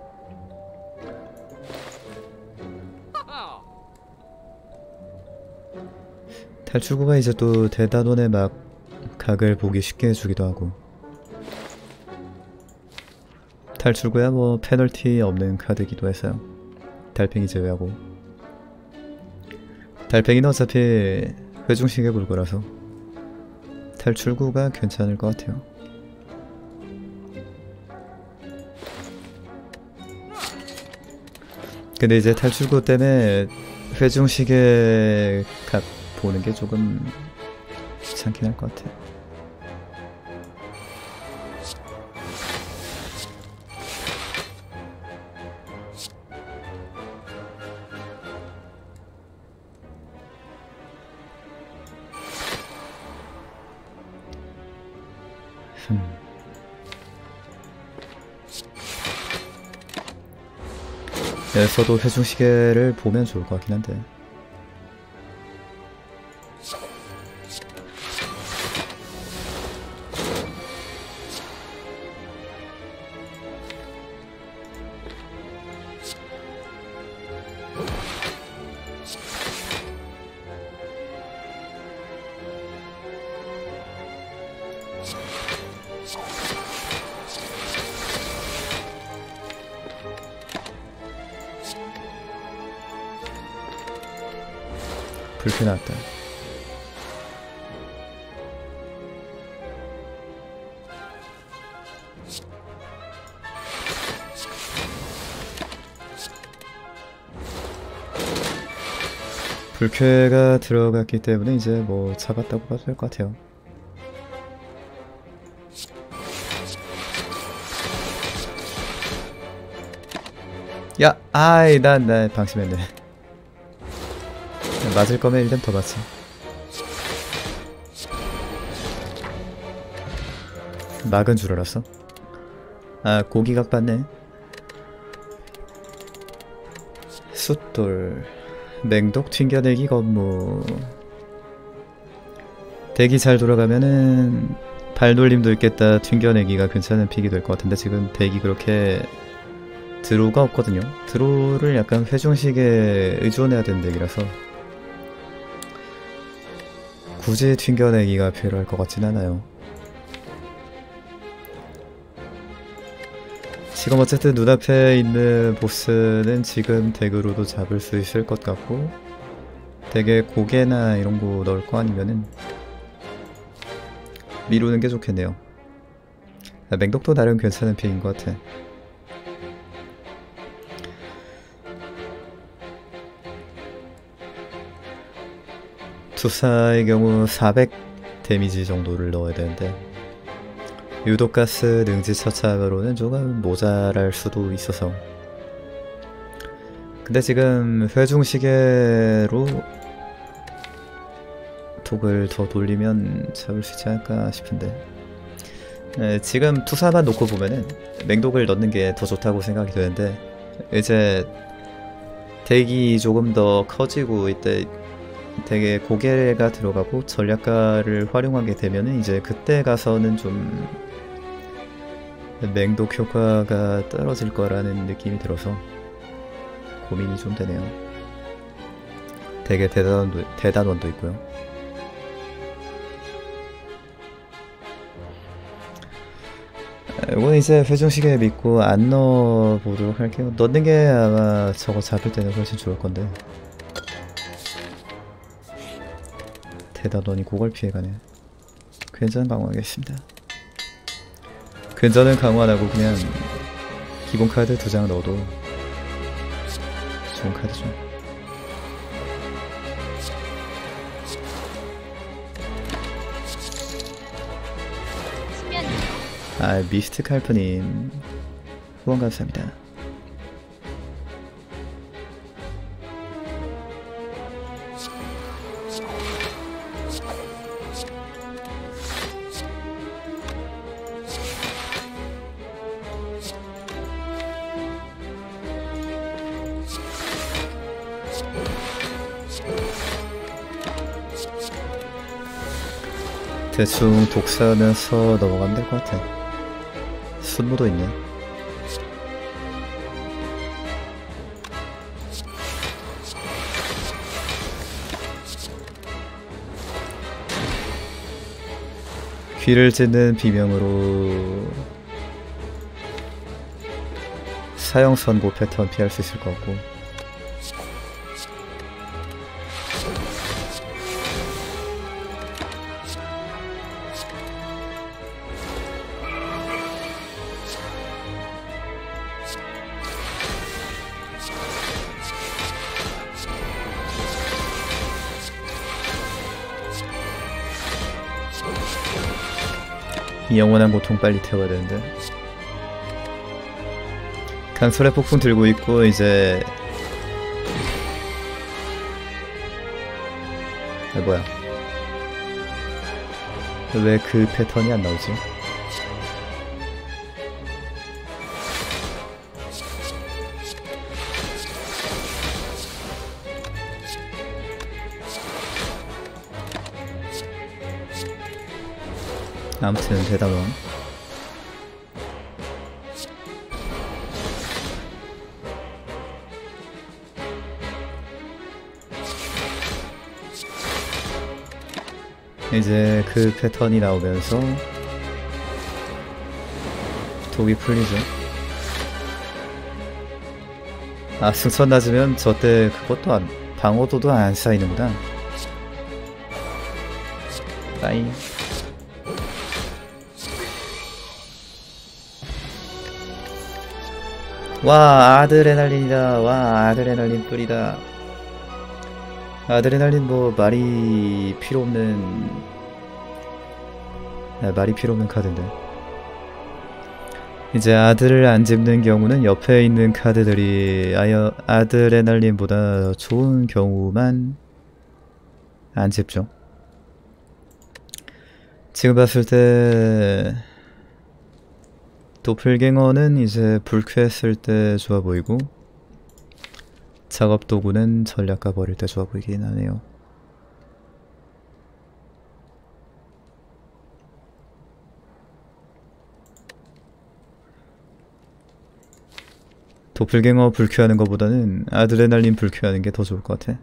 탈출구가 이제 또 대단원의 막 각을 보기 쉽게 해주기도 하고 탈출구야 뭐 페널티 없는 카드기도 해서요. 달팽이 제외하고 달팽이는 어차피 회중식에 볼 거라서 탈출구가 괜찮을 것 같아요. 근데 이제 탈출구 때문에 회중식의 각 보는 게 조금 귀찮긴 할 것 같아요. 여기서도 회중시계를 보면 좋을 것 같긴 한데 불쾌 나왔다. 불쾌가 들어갔기 때문에 이제 뭐 잡았다고 봐도 될 것 같아요. 야! 아이 난 방심했네. 맞을 거면 일단 더 맞지. 막은 줄 알았어. 아 고기각 봤네. 숫돌 맹독 튕겨내기 건무. 덱이 잘 돌아가면은 발놀림도 있겠다. 튕겨내기가 괜찮은 픽이 될 것 같은데 지금 덱이 그렇게 드로우가 없거든요. 드로우를 약간 회중식에 의존해야 되는 덱이라서 굳이 튕겨내기가 필요할 것 같진 않아요. 지금 어쨌든 눈앞에 있는 보스는 지금 덱으로도 잡을 수 있을 것 같고 덱에 고개나 이런 거 넣을 거 아니면은 미루는 게 좋겠네요. 맹독도 나름 괜찮은 픽인 것 같아. 투사의 경우 400 데미지 정도를 넣어야 되는데 유독가스 능지 처착으로는 조금 모자랄 수도 있어서 근데 지금 회중시계로 독을 더 돌리면 잡을 수 있지 않을까 싶은데 지금 투사만 놓고 보면은 맹독을 넣는 게 더 좋다고 생각이 되는데 이제 덱이 조금 더 커지고 이때 되게 고개가 들어가고 전략가를 활용하게 되면은 이제 그때 가서는 좀 맹독 효과가 떨어질 거라는 느낌이 들어서 고민이 좀 되네요. 되게 대단원도 있고요. 이건 이제 회중시계 믿고 안 넣어보도록 할게요. 넣는 게 아마 저거 잡을 때는 훨씬 좋을 건데 대단원이 그걸 피해가네. 괜찮은 강화하겠습니다. 근전은 강화 안 하고 그냥 기본 카드 2장 넣어도 좋은 카드죠. 아, 미스트 칼프님 후원 감사합니다. 대충 독사하면서 넘어가면 될 것 같아. 순무도 있네. 귀를 찢는 비명으로 사형 선고 패턴 피할 수 있을 것 같고, 이 영원한 고통 빨리 태워야 되는데. 강철의 폭풍 들고 있고, 이제 뭐야, 왜 그 패턴이 안 나오지? 아무튼 대담원. 이제 그 패턴이 나오면서 독이 풀리죠. 아, 승천 낮으면 저때 그것도 안, 방어도도 안 쌓이는구나. 빠이. 와, 아드레날린이다. 와, 아드레날린 뿌리다. 아드레날린 뭐 말이 필요 없는, 말이 필요 없는 카드인데. 이제 아드를 안 집는 경우는 옆에 있는 카드들이 아드레날린보다 좋은 경우만 안 집죠. 지금 봤을 때 도플갱어는 이제 불쾌했을 때 좋아 보이고, 작업 도구는 전략가 버릴 때 좋아 보이긴 하네요. 도플갱어 불쾌하는 것보다는 아드레날린 불쾌하는 게 더 좋을 것 같아.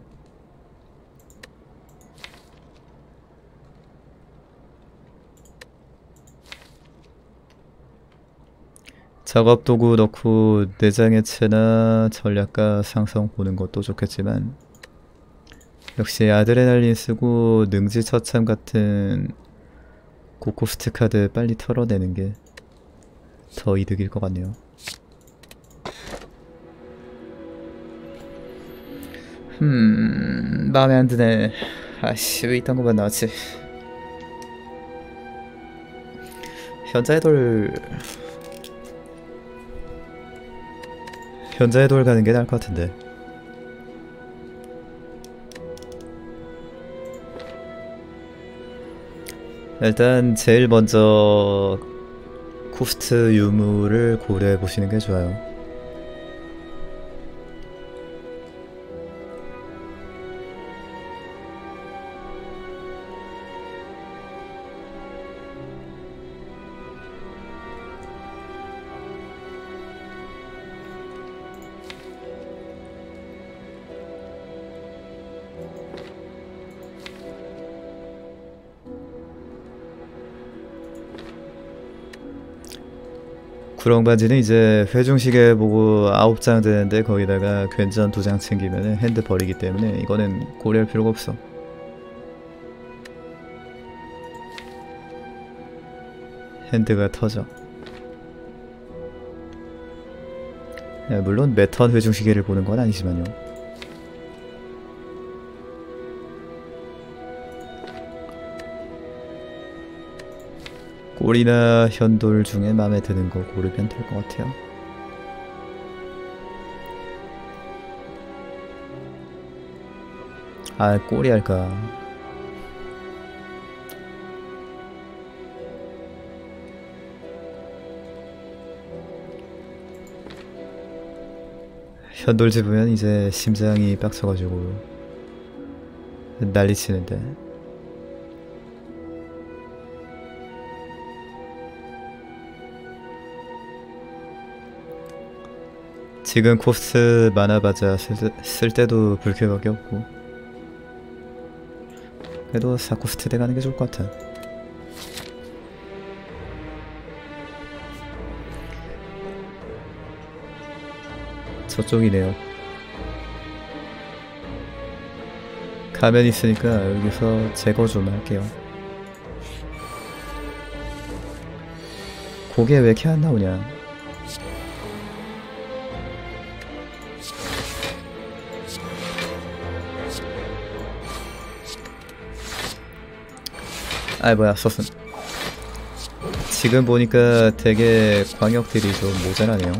작업 도구 넣고 내장해체나 전략가 상성 보는 것도 좋겠지만, 역시 아드레날린 쓰고 능지처참 같은 고코스트 카드 빨리 털어내는 게 더 이득일 것 같네요. 마음에 안 드네. 아씨, 왜 이딴 것만 나왔지? 현자의 돌 가는 게 나을 것 같은데. 일단 제일 먼저 코스트 유무를 고려해 보시는 게 좋아요. 구렁반지는 이제 회중시계 보고 9장 되는데 거기다가 괜전 2장 챙기면 핸드 버리기 때문에 이거는 고려할 필요가 없어. 핸드가 터져. 물론 매턴 회중시계를 보는 건 아니지만요. 꼴이나 현돌 중에 마음에 드는 거 고르면 될 것 같아요. 아, 꼴이 할까? 현돌 집으면 이제 심장이 빡쳐가지고 난리치는데. 지금 코스트 많아봤자 쓸 때도 불쾌밖에 없고. 그래도 4코스트 대 가는 게 좋을 것 같아. 저쪽이네요. 가면 있으니까 여기서 제거 좀 할게요. 고개 왜 이렇게 안 나오냐? 아이 뭐야, 썼음. 지금 보니까 되게 광역들이 좀 모자라네요.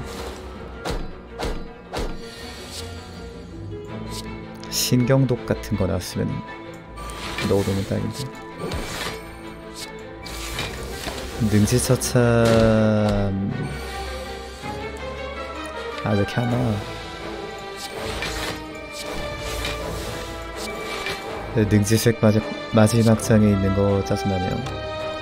신경독 같은 거 나왔으면 넣어두면 딱인데. 능지처참. 아, 왜 이렇게 안 나와? 능지색 마지막 장에 있는 거 짜증나네요.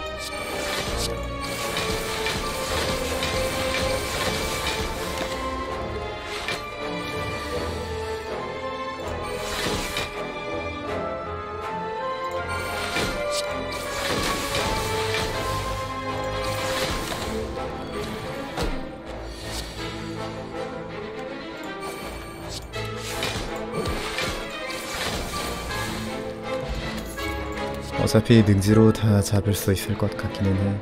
어차피 능지로 다 잡을 수 있을 것 같기는 해.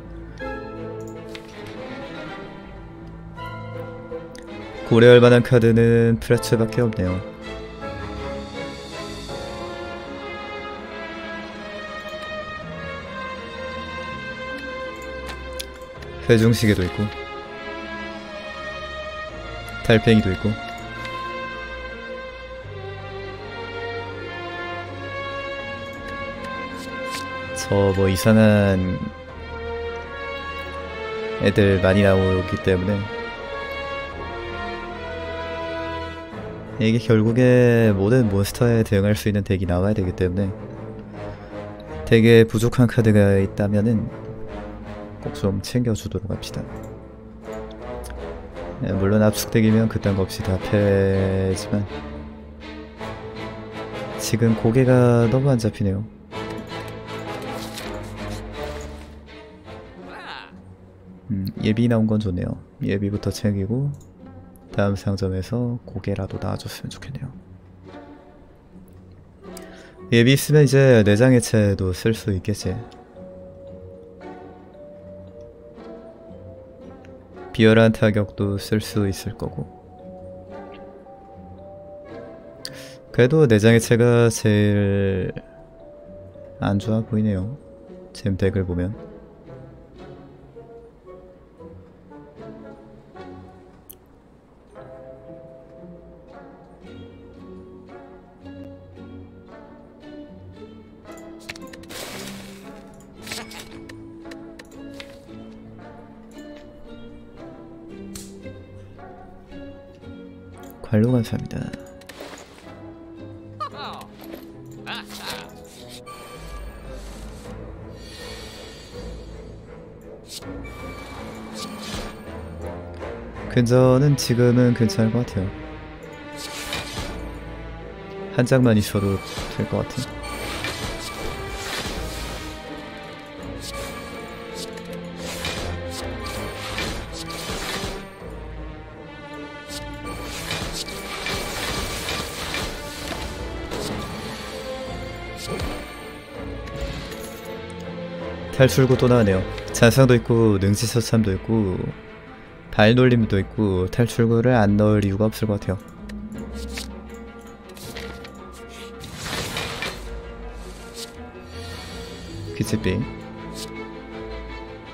고려할 만한 카드는 프레츠밖에 없네요. 회중시계도 있고 달팽이도 있고. 저 뭐 이상한 애들 많이 나오기 때문에 이게 결국에 모든 몬스터에 대응할 수 있는 덱이 나와야 되기 때문에 덱에 부족한 카드가 있다면은 꼭 좀 챙겨주도록 합시다. 물론 압축덱이면 그딴 거 없이 다 패지만 지금 고개가 너무 안 잡히네요. 예비 나온 건 좋네요. 예비부터 챙기고 다음 상점에서 고개라도 나와줬으면 좋겠네요. 예비 있으면 이제 내장 해체도 쓸 수 있겠지. 비열한 타격도 쓸 수 있을 거고. 그래도 내장 해체가 제일 안 좋아 보이네요. 잼 덱을 보면. 관로 감사합니다. 근저는 지금은 괜찮을 것 같아요. 한 장만 있어도 될 것 같아요. 탈출구 또 나오네요. 잔상도 있고 능지처참도 있고 발놀림도 있고 탈출구를 안 넣을 이유가 없을 것 같아요. 귀치빙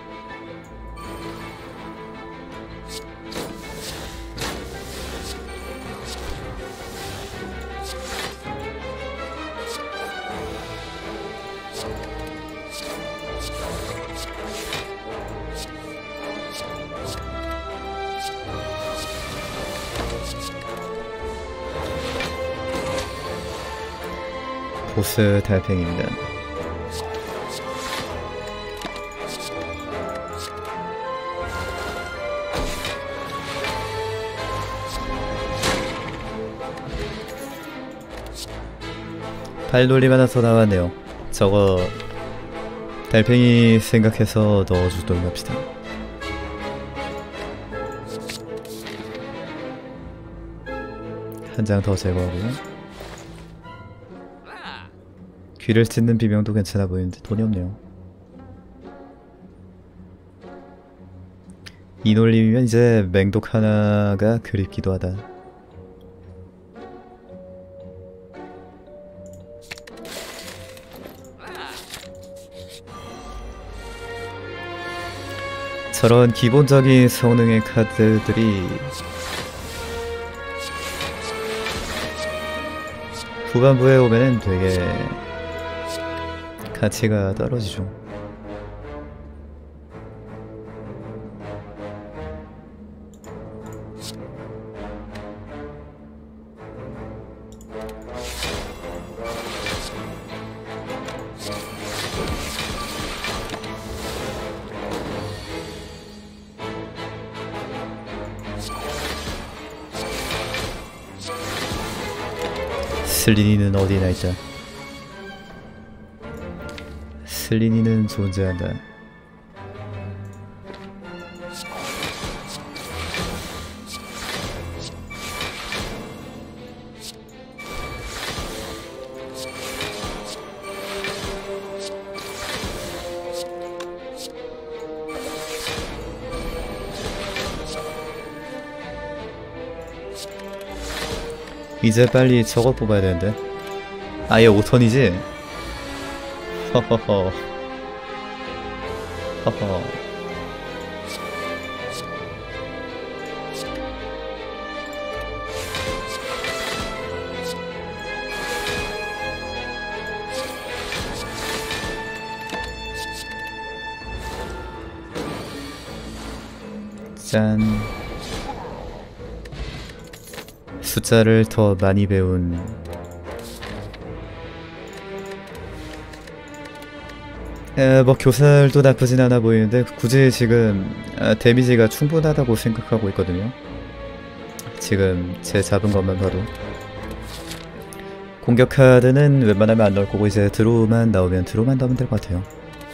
보스 달팽이입니다. 발놀림 하나 더 나왔네요. 저거 달팽이 생각해서 넣어주도록 합시다. 한 장 더 제거하고요. 귀를 찢는 비명도 괜찮아 보이는데 돈이 없네요. 이 놀림이면 이제 맹독 하나가 그립기도 하다. 저런 기본적인 성능의 카드들이 후반부에 오면은 되게 가치가 떨어지죠. 슬리니는 어디나 있다. 슬리니는 존재한다. 이제 빨리 저거 뽑아야 되는데. 아얘 5턴이지? 허허허. 허허. 짠. 숫자를 더 많이 배운 뭐 교살도 나쁘진 않아 보이는데 굳이 지금 데미지가 충분하다고 생각하고 있거든요. 지금 제 잡은 것만 봐도 공격 카드는 웬만하면 안 넣을 거고 이제 드로우만 나오면 드로우만 넣으면 될 것 같아요.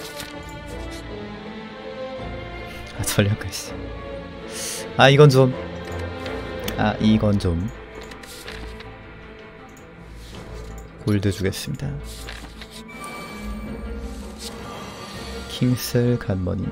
아 전략가씨. 아 이건 좀 이건 좀 골드 주겠습니다. 킹슬 간머니.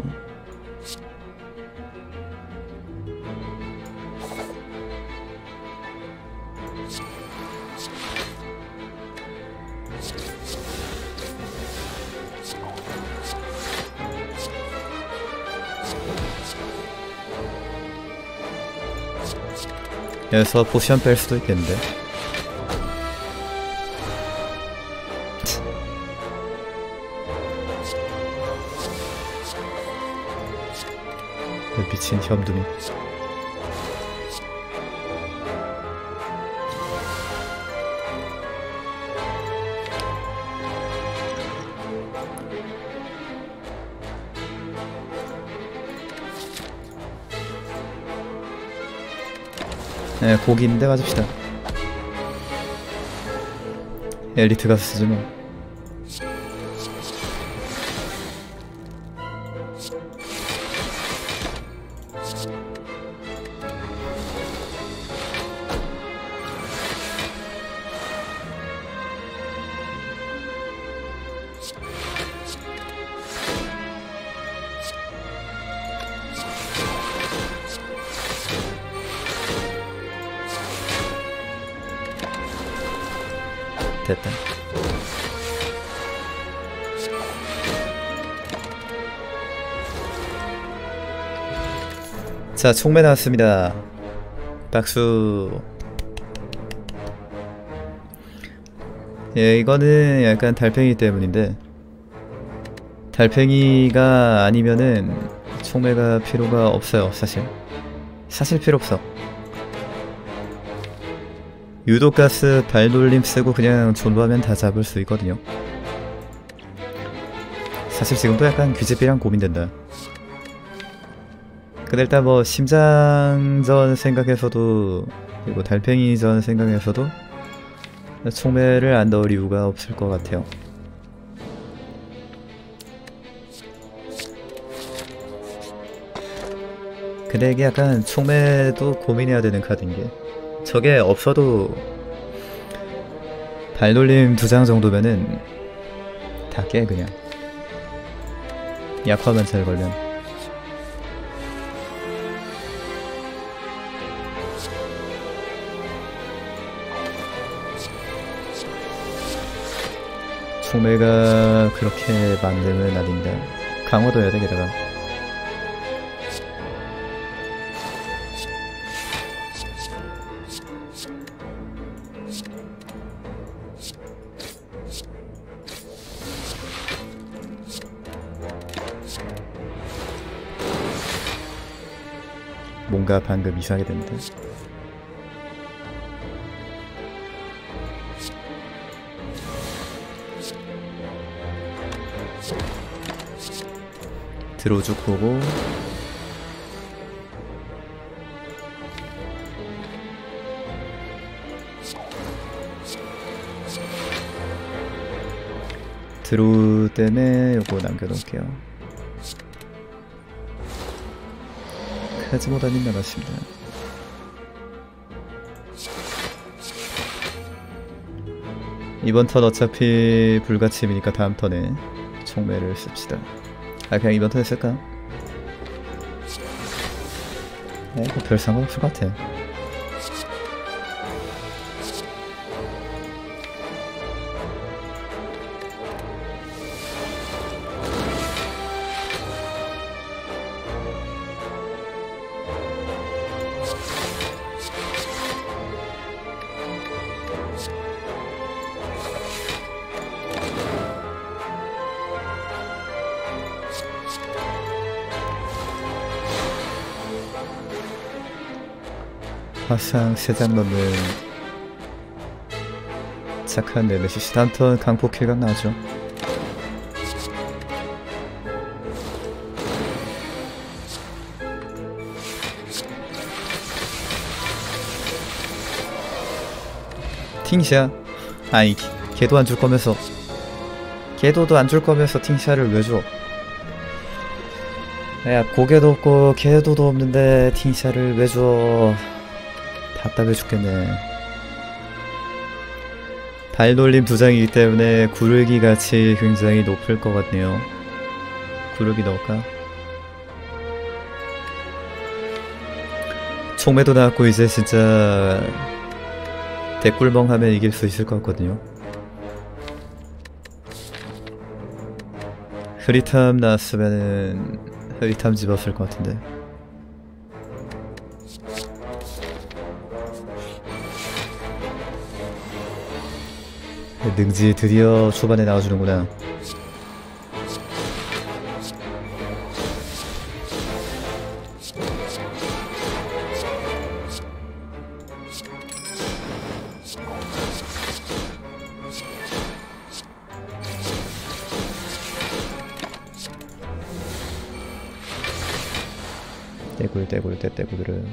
여기서 포션 뺄 수도 있겠는데. 미친 현둥이. 네, 고기인데 맞읍시다. 엘리트 가서 쓰지 뭐. 됐다. 자, 총매 나왔습니다. 박수. 예, 이거는 약간 달팽이 때문인데 달팽이가 아니면은 총매가 필요가 없어요. 사실 필요 없어. 유도가스 발돌림 쓰고 그냥 존버하면 다 잡을 수 있거든요. 사실 지금도 약간 귀집이랑 고민된다. 근데 일단 뭐 심장전 생각해서도 그리고 달팽이전 생각해서도 총매를 안 넣을 이유가 없을 것 같아요. 근데 이게 약간 총매도 고민해야 되는 카드인 게 저게 없어도 발놀림 2장 정도면은 다 깨 그냥 약화만 잘 걸면. 총매가 그렇게 만듦은 아닌데 강화도 해야 돼. 게다가 뭔가 방금 이상하게 됐는데. 드로우 보고 드로우 때문에 요거 남겨놓을게요. 카즈모다님 나갔습니다. 이번 턴 어차피 불가침이니까 다음 턴에 총매를 씁시다. 아 그냥 이번 턴에 쓸까? 네, 뭐 별 상관없을 것 같아. 화상 3장 넣는 착한 네메시스. 다음 턴 강폭 킬각 나오죠. 팅샤? 아니 걔도 안 줄 거면서 걔도도 안 줄 거면서 팅샤를 왜 줘? 야 고개도 없고 걔도도 없는데 팅샤를 왜 줘? 답답해 죽겠네. 발놀림 2장이기 때문에 구르기 가치 굉장히 높을 것 같네요. 구르기 넣을까? 총매도 나왔고 이제 진짜 대꿀멍 하면 이길 수 있을 것 같거든요. 흐릿함 나왔으면은 흐릿함 집었을 것 같은데. 능지 드디어 초반에 나와주는구나. 떼굴 떼굴을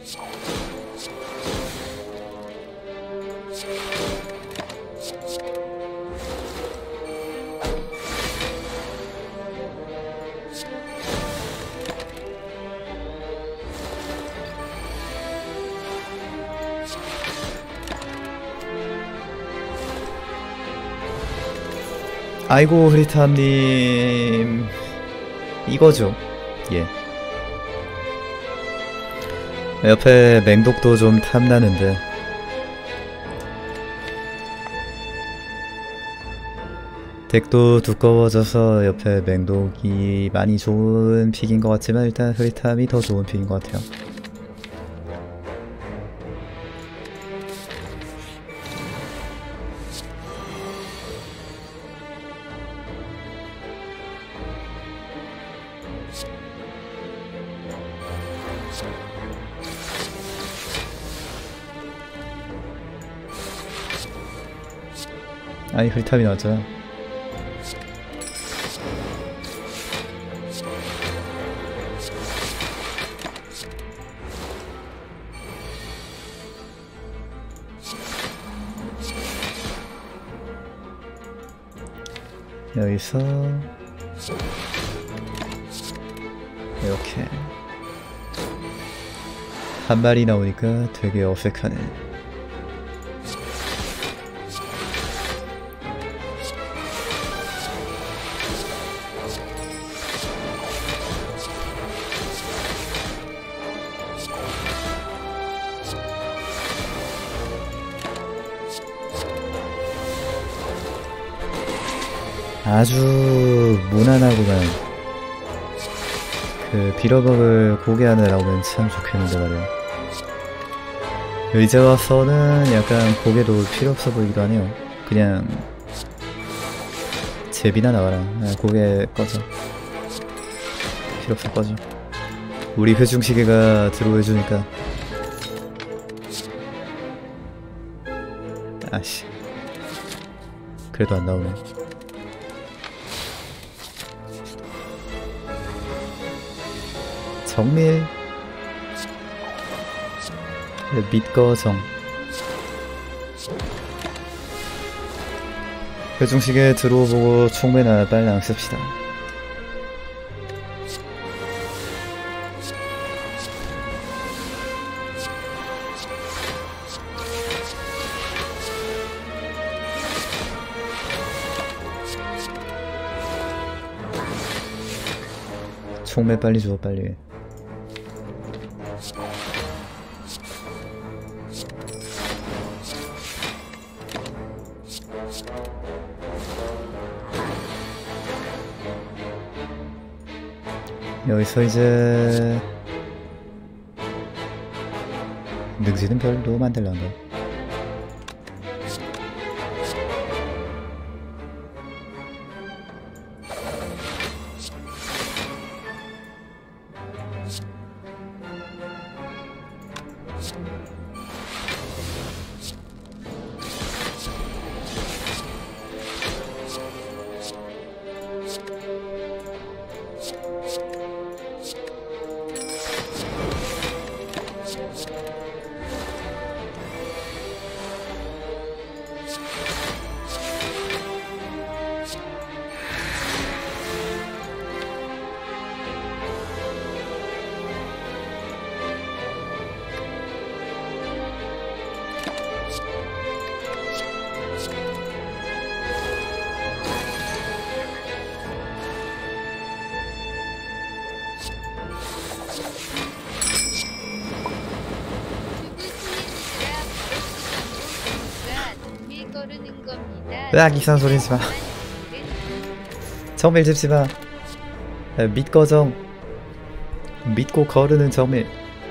아이고 흐릿함님 이거죠. 예. 옆에 맹독도 좀 탐나는데 덱도 두꺼워져서 옆에 맹독이 많이 좋은 픽인 것 같지만 일단 흐릿함이 더 좋은 픽인 것 같아요. 아니 흐릿함이 나왔잖아. 여기서 이렇게 한 마리 나오니까 되게 어색하네. 아주 무난하구만. 그 빌어먹을 고개 하나 나오면 참 좋겠는데 말이야. 이제 와서는 약간 고개 놓을 필요 없어 보이기도 하네요. 그냥 제비나 나와라. 아, 고개 꺼져. 필요 없어, 꺼져. 우리 회중시계가 들어해주니까. 아씨, 그래도 안 나오네. 정밀 밑거정. 회중식에 들어오고 총매나 빨리 안 씁시다. 총매 빨리 줘, 빨리. 여기서 이제 능지는 별로 만들란가. 으악, 이상한 소리 하지마. 정밀 집지마. 믿거정. 믿고 거르는 정밀.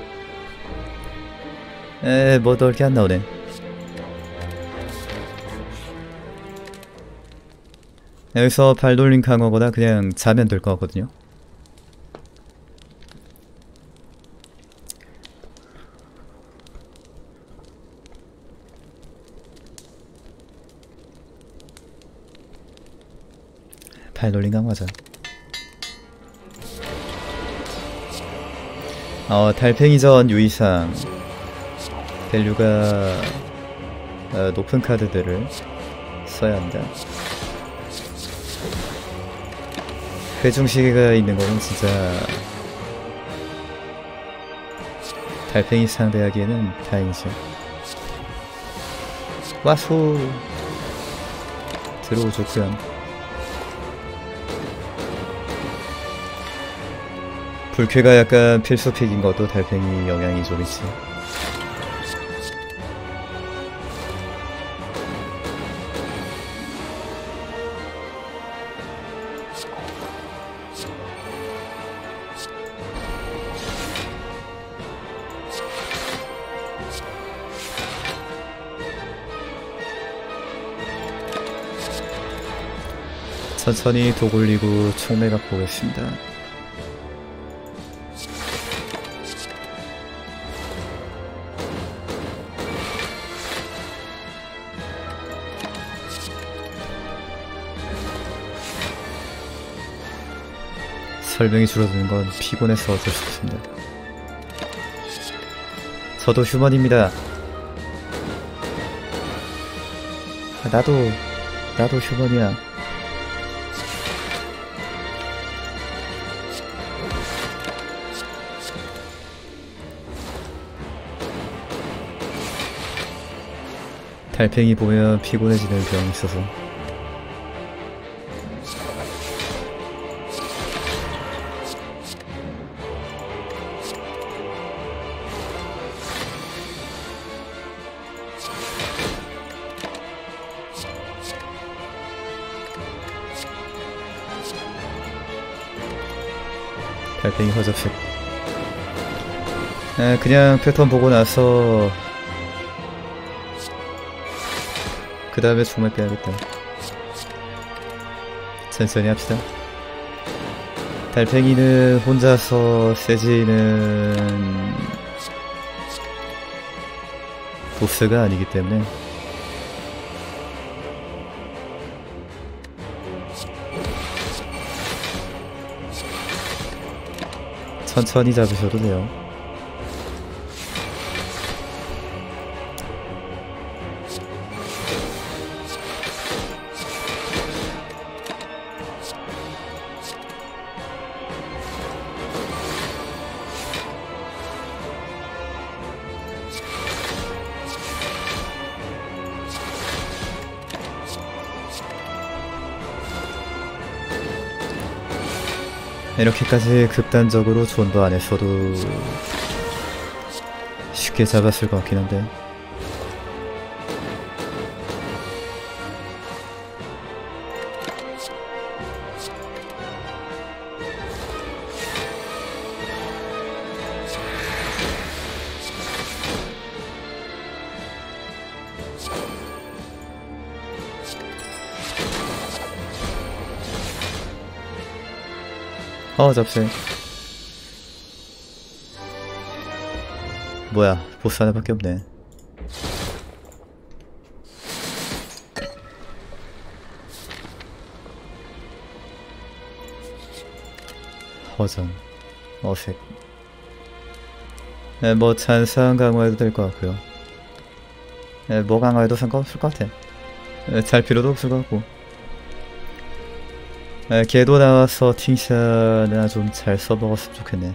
뭐 넓게 안 나오네. 여기서 발돌림 강화보다 그냥 자면 될 것 같거든요. 발놀림 강화자. 달팽이전 유의사항. 밸류가 높은 카드들을 써야 한다. 회중시계가 있는 거는 진짜 달팽이 상대하기에는 다행이죠. 와수 들어오 좋구요. 불쾌가 약간 필수픽인 것도 달팽이 영향이 좀 있지. 천천히 도굴리고 총매각 보겠습니다. 설명이 줄어드는 건 피곤해서 어쩔 수 없습니다. 저도 휴먼입니다. 나도 휴먼이야. 달팽이 보면 피곤해지는 병이 있어서. 달팽이 허접색. 그냥 패턴 보고 나서 그 다음에 정말 빼야겠다. 천천히 합시다. 달팽이는 혼자서 세지는 보스가 아니기 때문에 천천히 잡으셔도 돼요. 이렇게까지 극단적으로 존버 안 했어도 쉽게 잡았을 것 같긴 한데. 잡세. 뭐야, 보스 하나밖에 없네. 허전, 어색. 뭐 잔상 강화해도 될 것 같고요. 뭐 강화해도 상관없을 것 같아. 잘 필요도 없을 것 같고. 걔도 나와서 팅샤나 좀 잘 써먹었으면 좋겠네.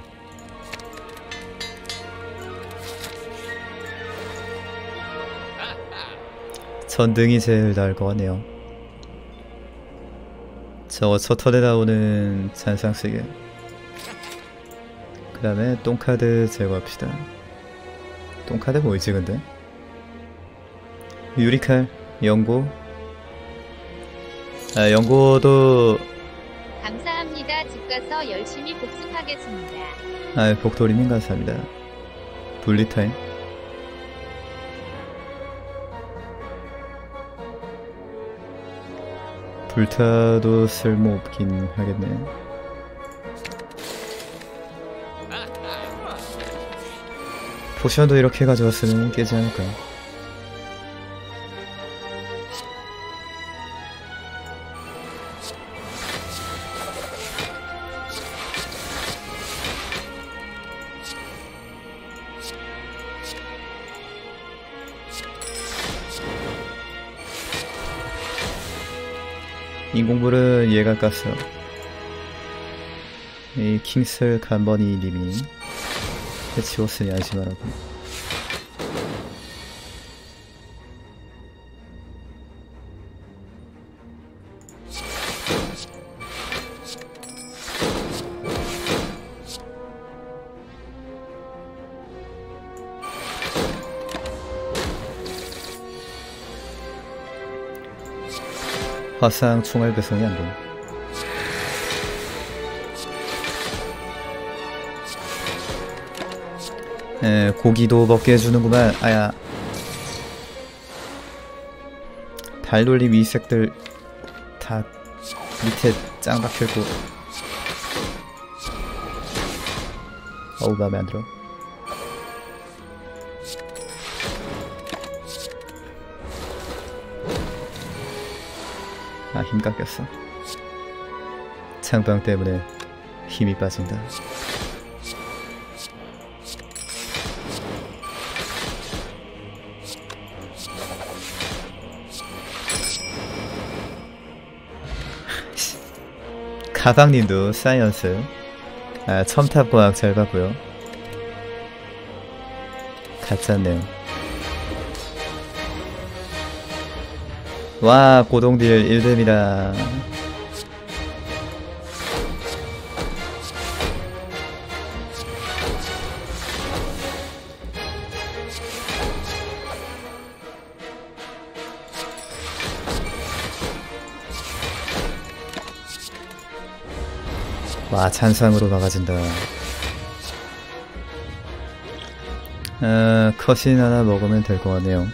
전등이 제일 나을 것 같네요. 저거 첫 턴에 나오는 잔상 쓰게. 그 다음에 똥카드 제거합시다. 똥카드 뭐있지 근데? 유리칼, 연고. 연고도 감사합니다. 집 가서 열심히 복습하겠습니다. 복돌이님 감사합니다. 분리타임. 불타도 쓸모없긴 하겠네. 포션도 이렇게 가져왔으면 깨지 않을까. 인공불은 얘가 깠어요. 이 킹슬 간버니 님이 해치웠으니 알지 말라고. 화상 총알 배송이 안 돼. 고기도 먹게 해주는구만. 아야. 달돌림 이 색들 다 밑에 짱 박혀있고. 어우, 맘에 안 들어. 힘 깎였어. 창방 때문에 힘이 빠진다. 가방님도 사이언스. 첨탑과학 잘 봤고요. 가짜네요. 와, 고동딜 1렙이다. 와, 잔상으로 막아진다. 컷신 하나 먹으면 될 것 같네요.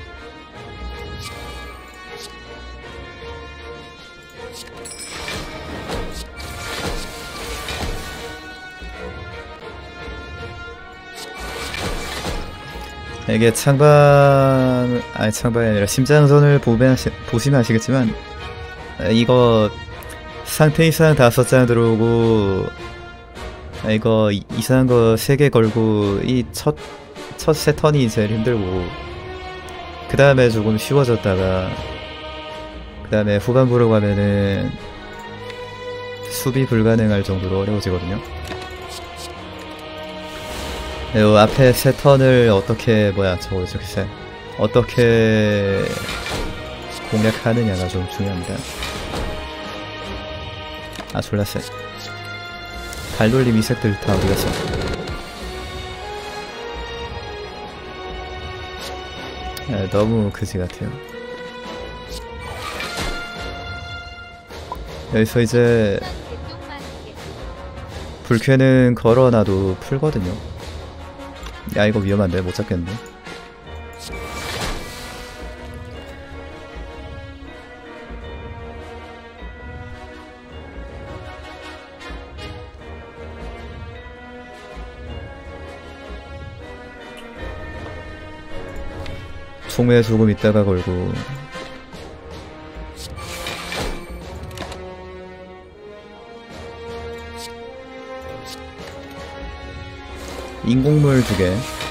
이게 창방이 아니라 심장선을 보시면 아시겠지만, 이거 상태 이상 5장 들어오고, 이거 이상한 거 3개 걸고, 이 첫 세 턴이 제일 힘들고, 그 다음에 조금 쉬워졌다가, 그 다음에 후반부로 가면은 수비 불가능할 정도로 어려워지거든요. 요 앞에 세 턴을 어떻게 어떻게 공략하느냐가 좀 중요합니다. 졸라 쎄. 발돌림 이색들 다 어디갔어? 너무 그지 같아요. 여기서 이제 불쾌는 걸어놔도 풀거든요. 야, 이거 위험한데? 못 잡겠는데? 총에 조금 있다가 걸고. 인공물 2개.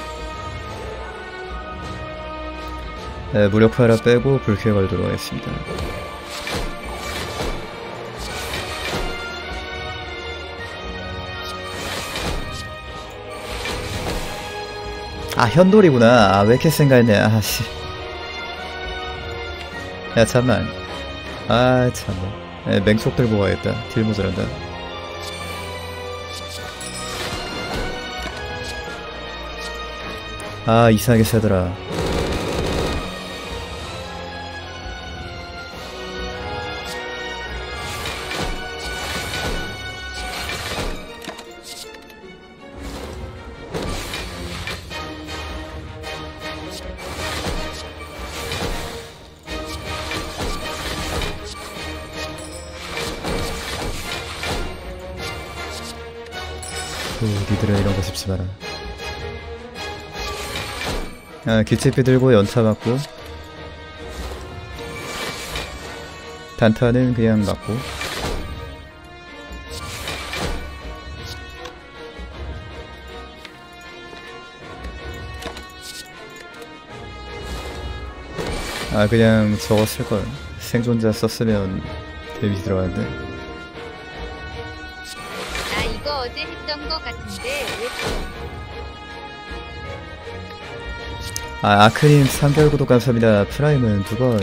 무력화 하나 빼고 불쾌 걸도록 하겠습니다. 현돌이구나. 왜 이렇게 생각했네. 아씨. 야, 잠만. 참만. 맹속 들고 가야겠다. 딜 모자란다. 이상하게 세더라. 니들은 이런 거 짚지 마라. 기체피 들고 연타 맞고, 단타는 그냥 맞고. 그냥 저거 쓸걸. 생존자 썼으면 데미지 들어가는데. 이거 어제 했던 거 같은데 왜 또? 아크님 3개월 구독 감사합니다. 프라임은 2번.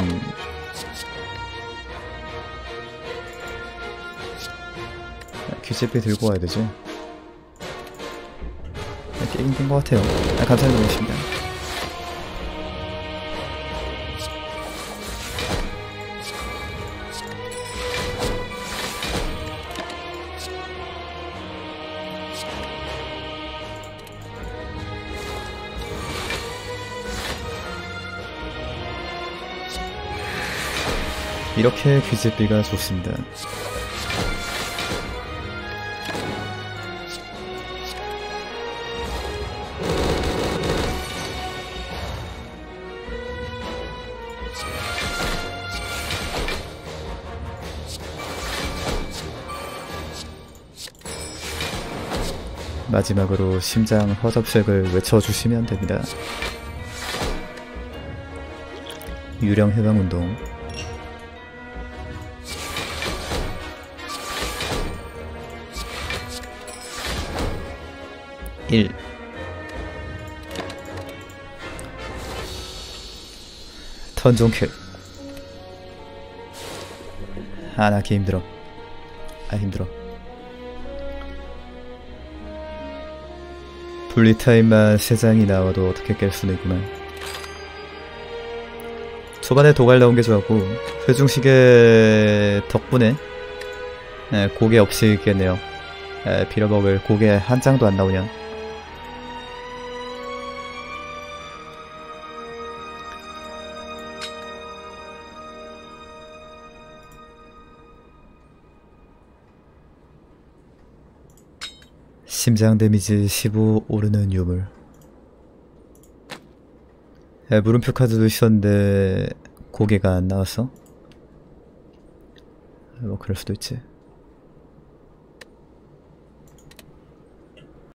귀집게 들고 와야 되지. 게임 된 것 같아요. 감사드리겠습니다. 이렇게 귀집비가 좋습니다. 마지막으로 심장 허접색을 외쳐주시면 됩니다. 유령 해방운동. 일. 턴종킬. 아, 나 개 힘들어. 아, 힘들어. 분리타임만 3장이 나와도 어떻게 깰 수는 있구만. 초반에 도갈 나온 게 좋았고, 회중시계 덕분에 고개 없이 있겠네요. 빌어먹을 고개 한 장도 안 나오냐. 심장 데미지 15 오르는 유물. 물음표 카드도 있었는데 고개가 안 나왔어? 뭐 그럴 수도 있지.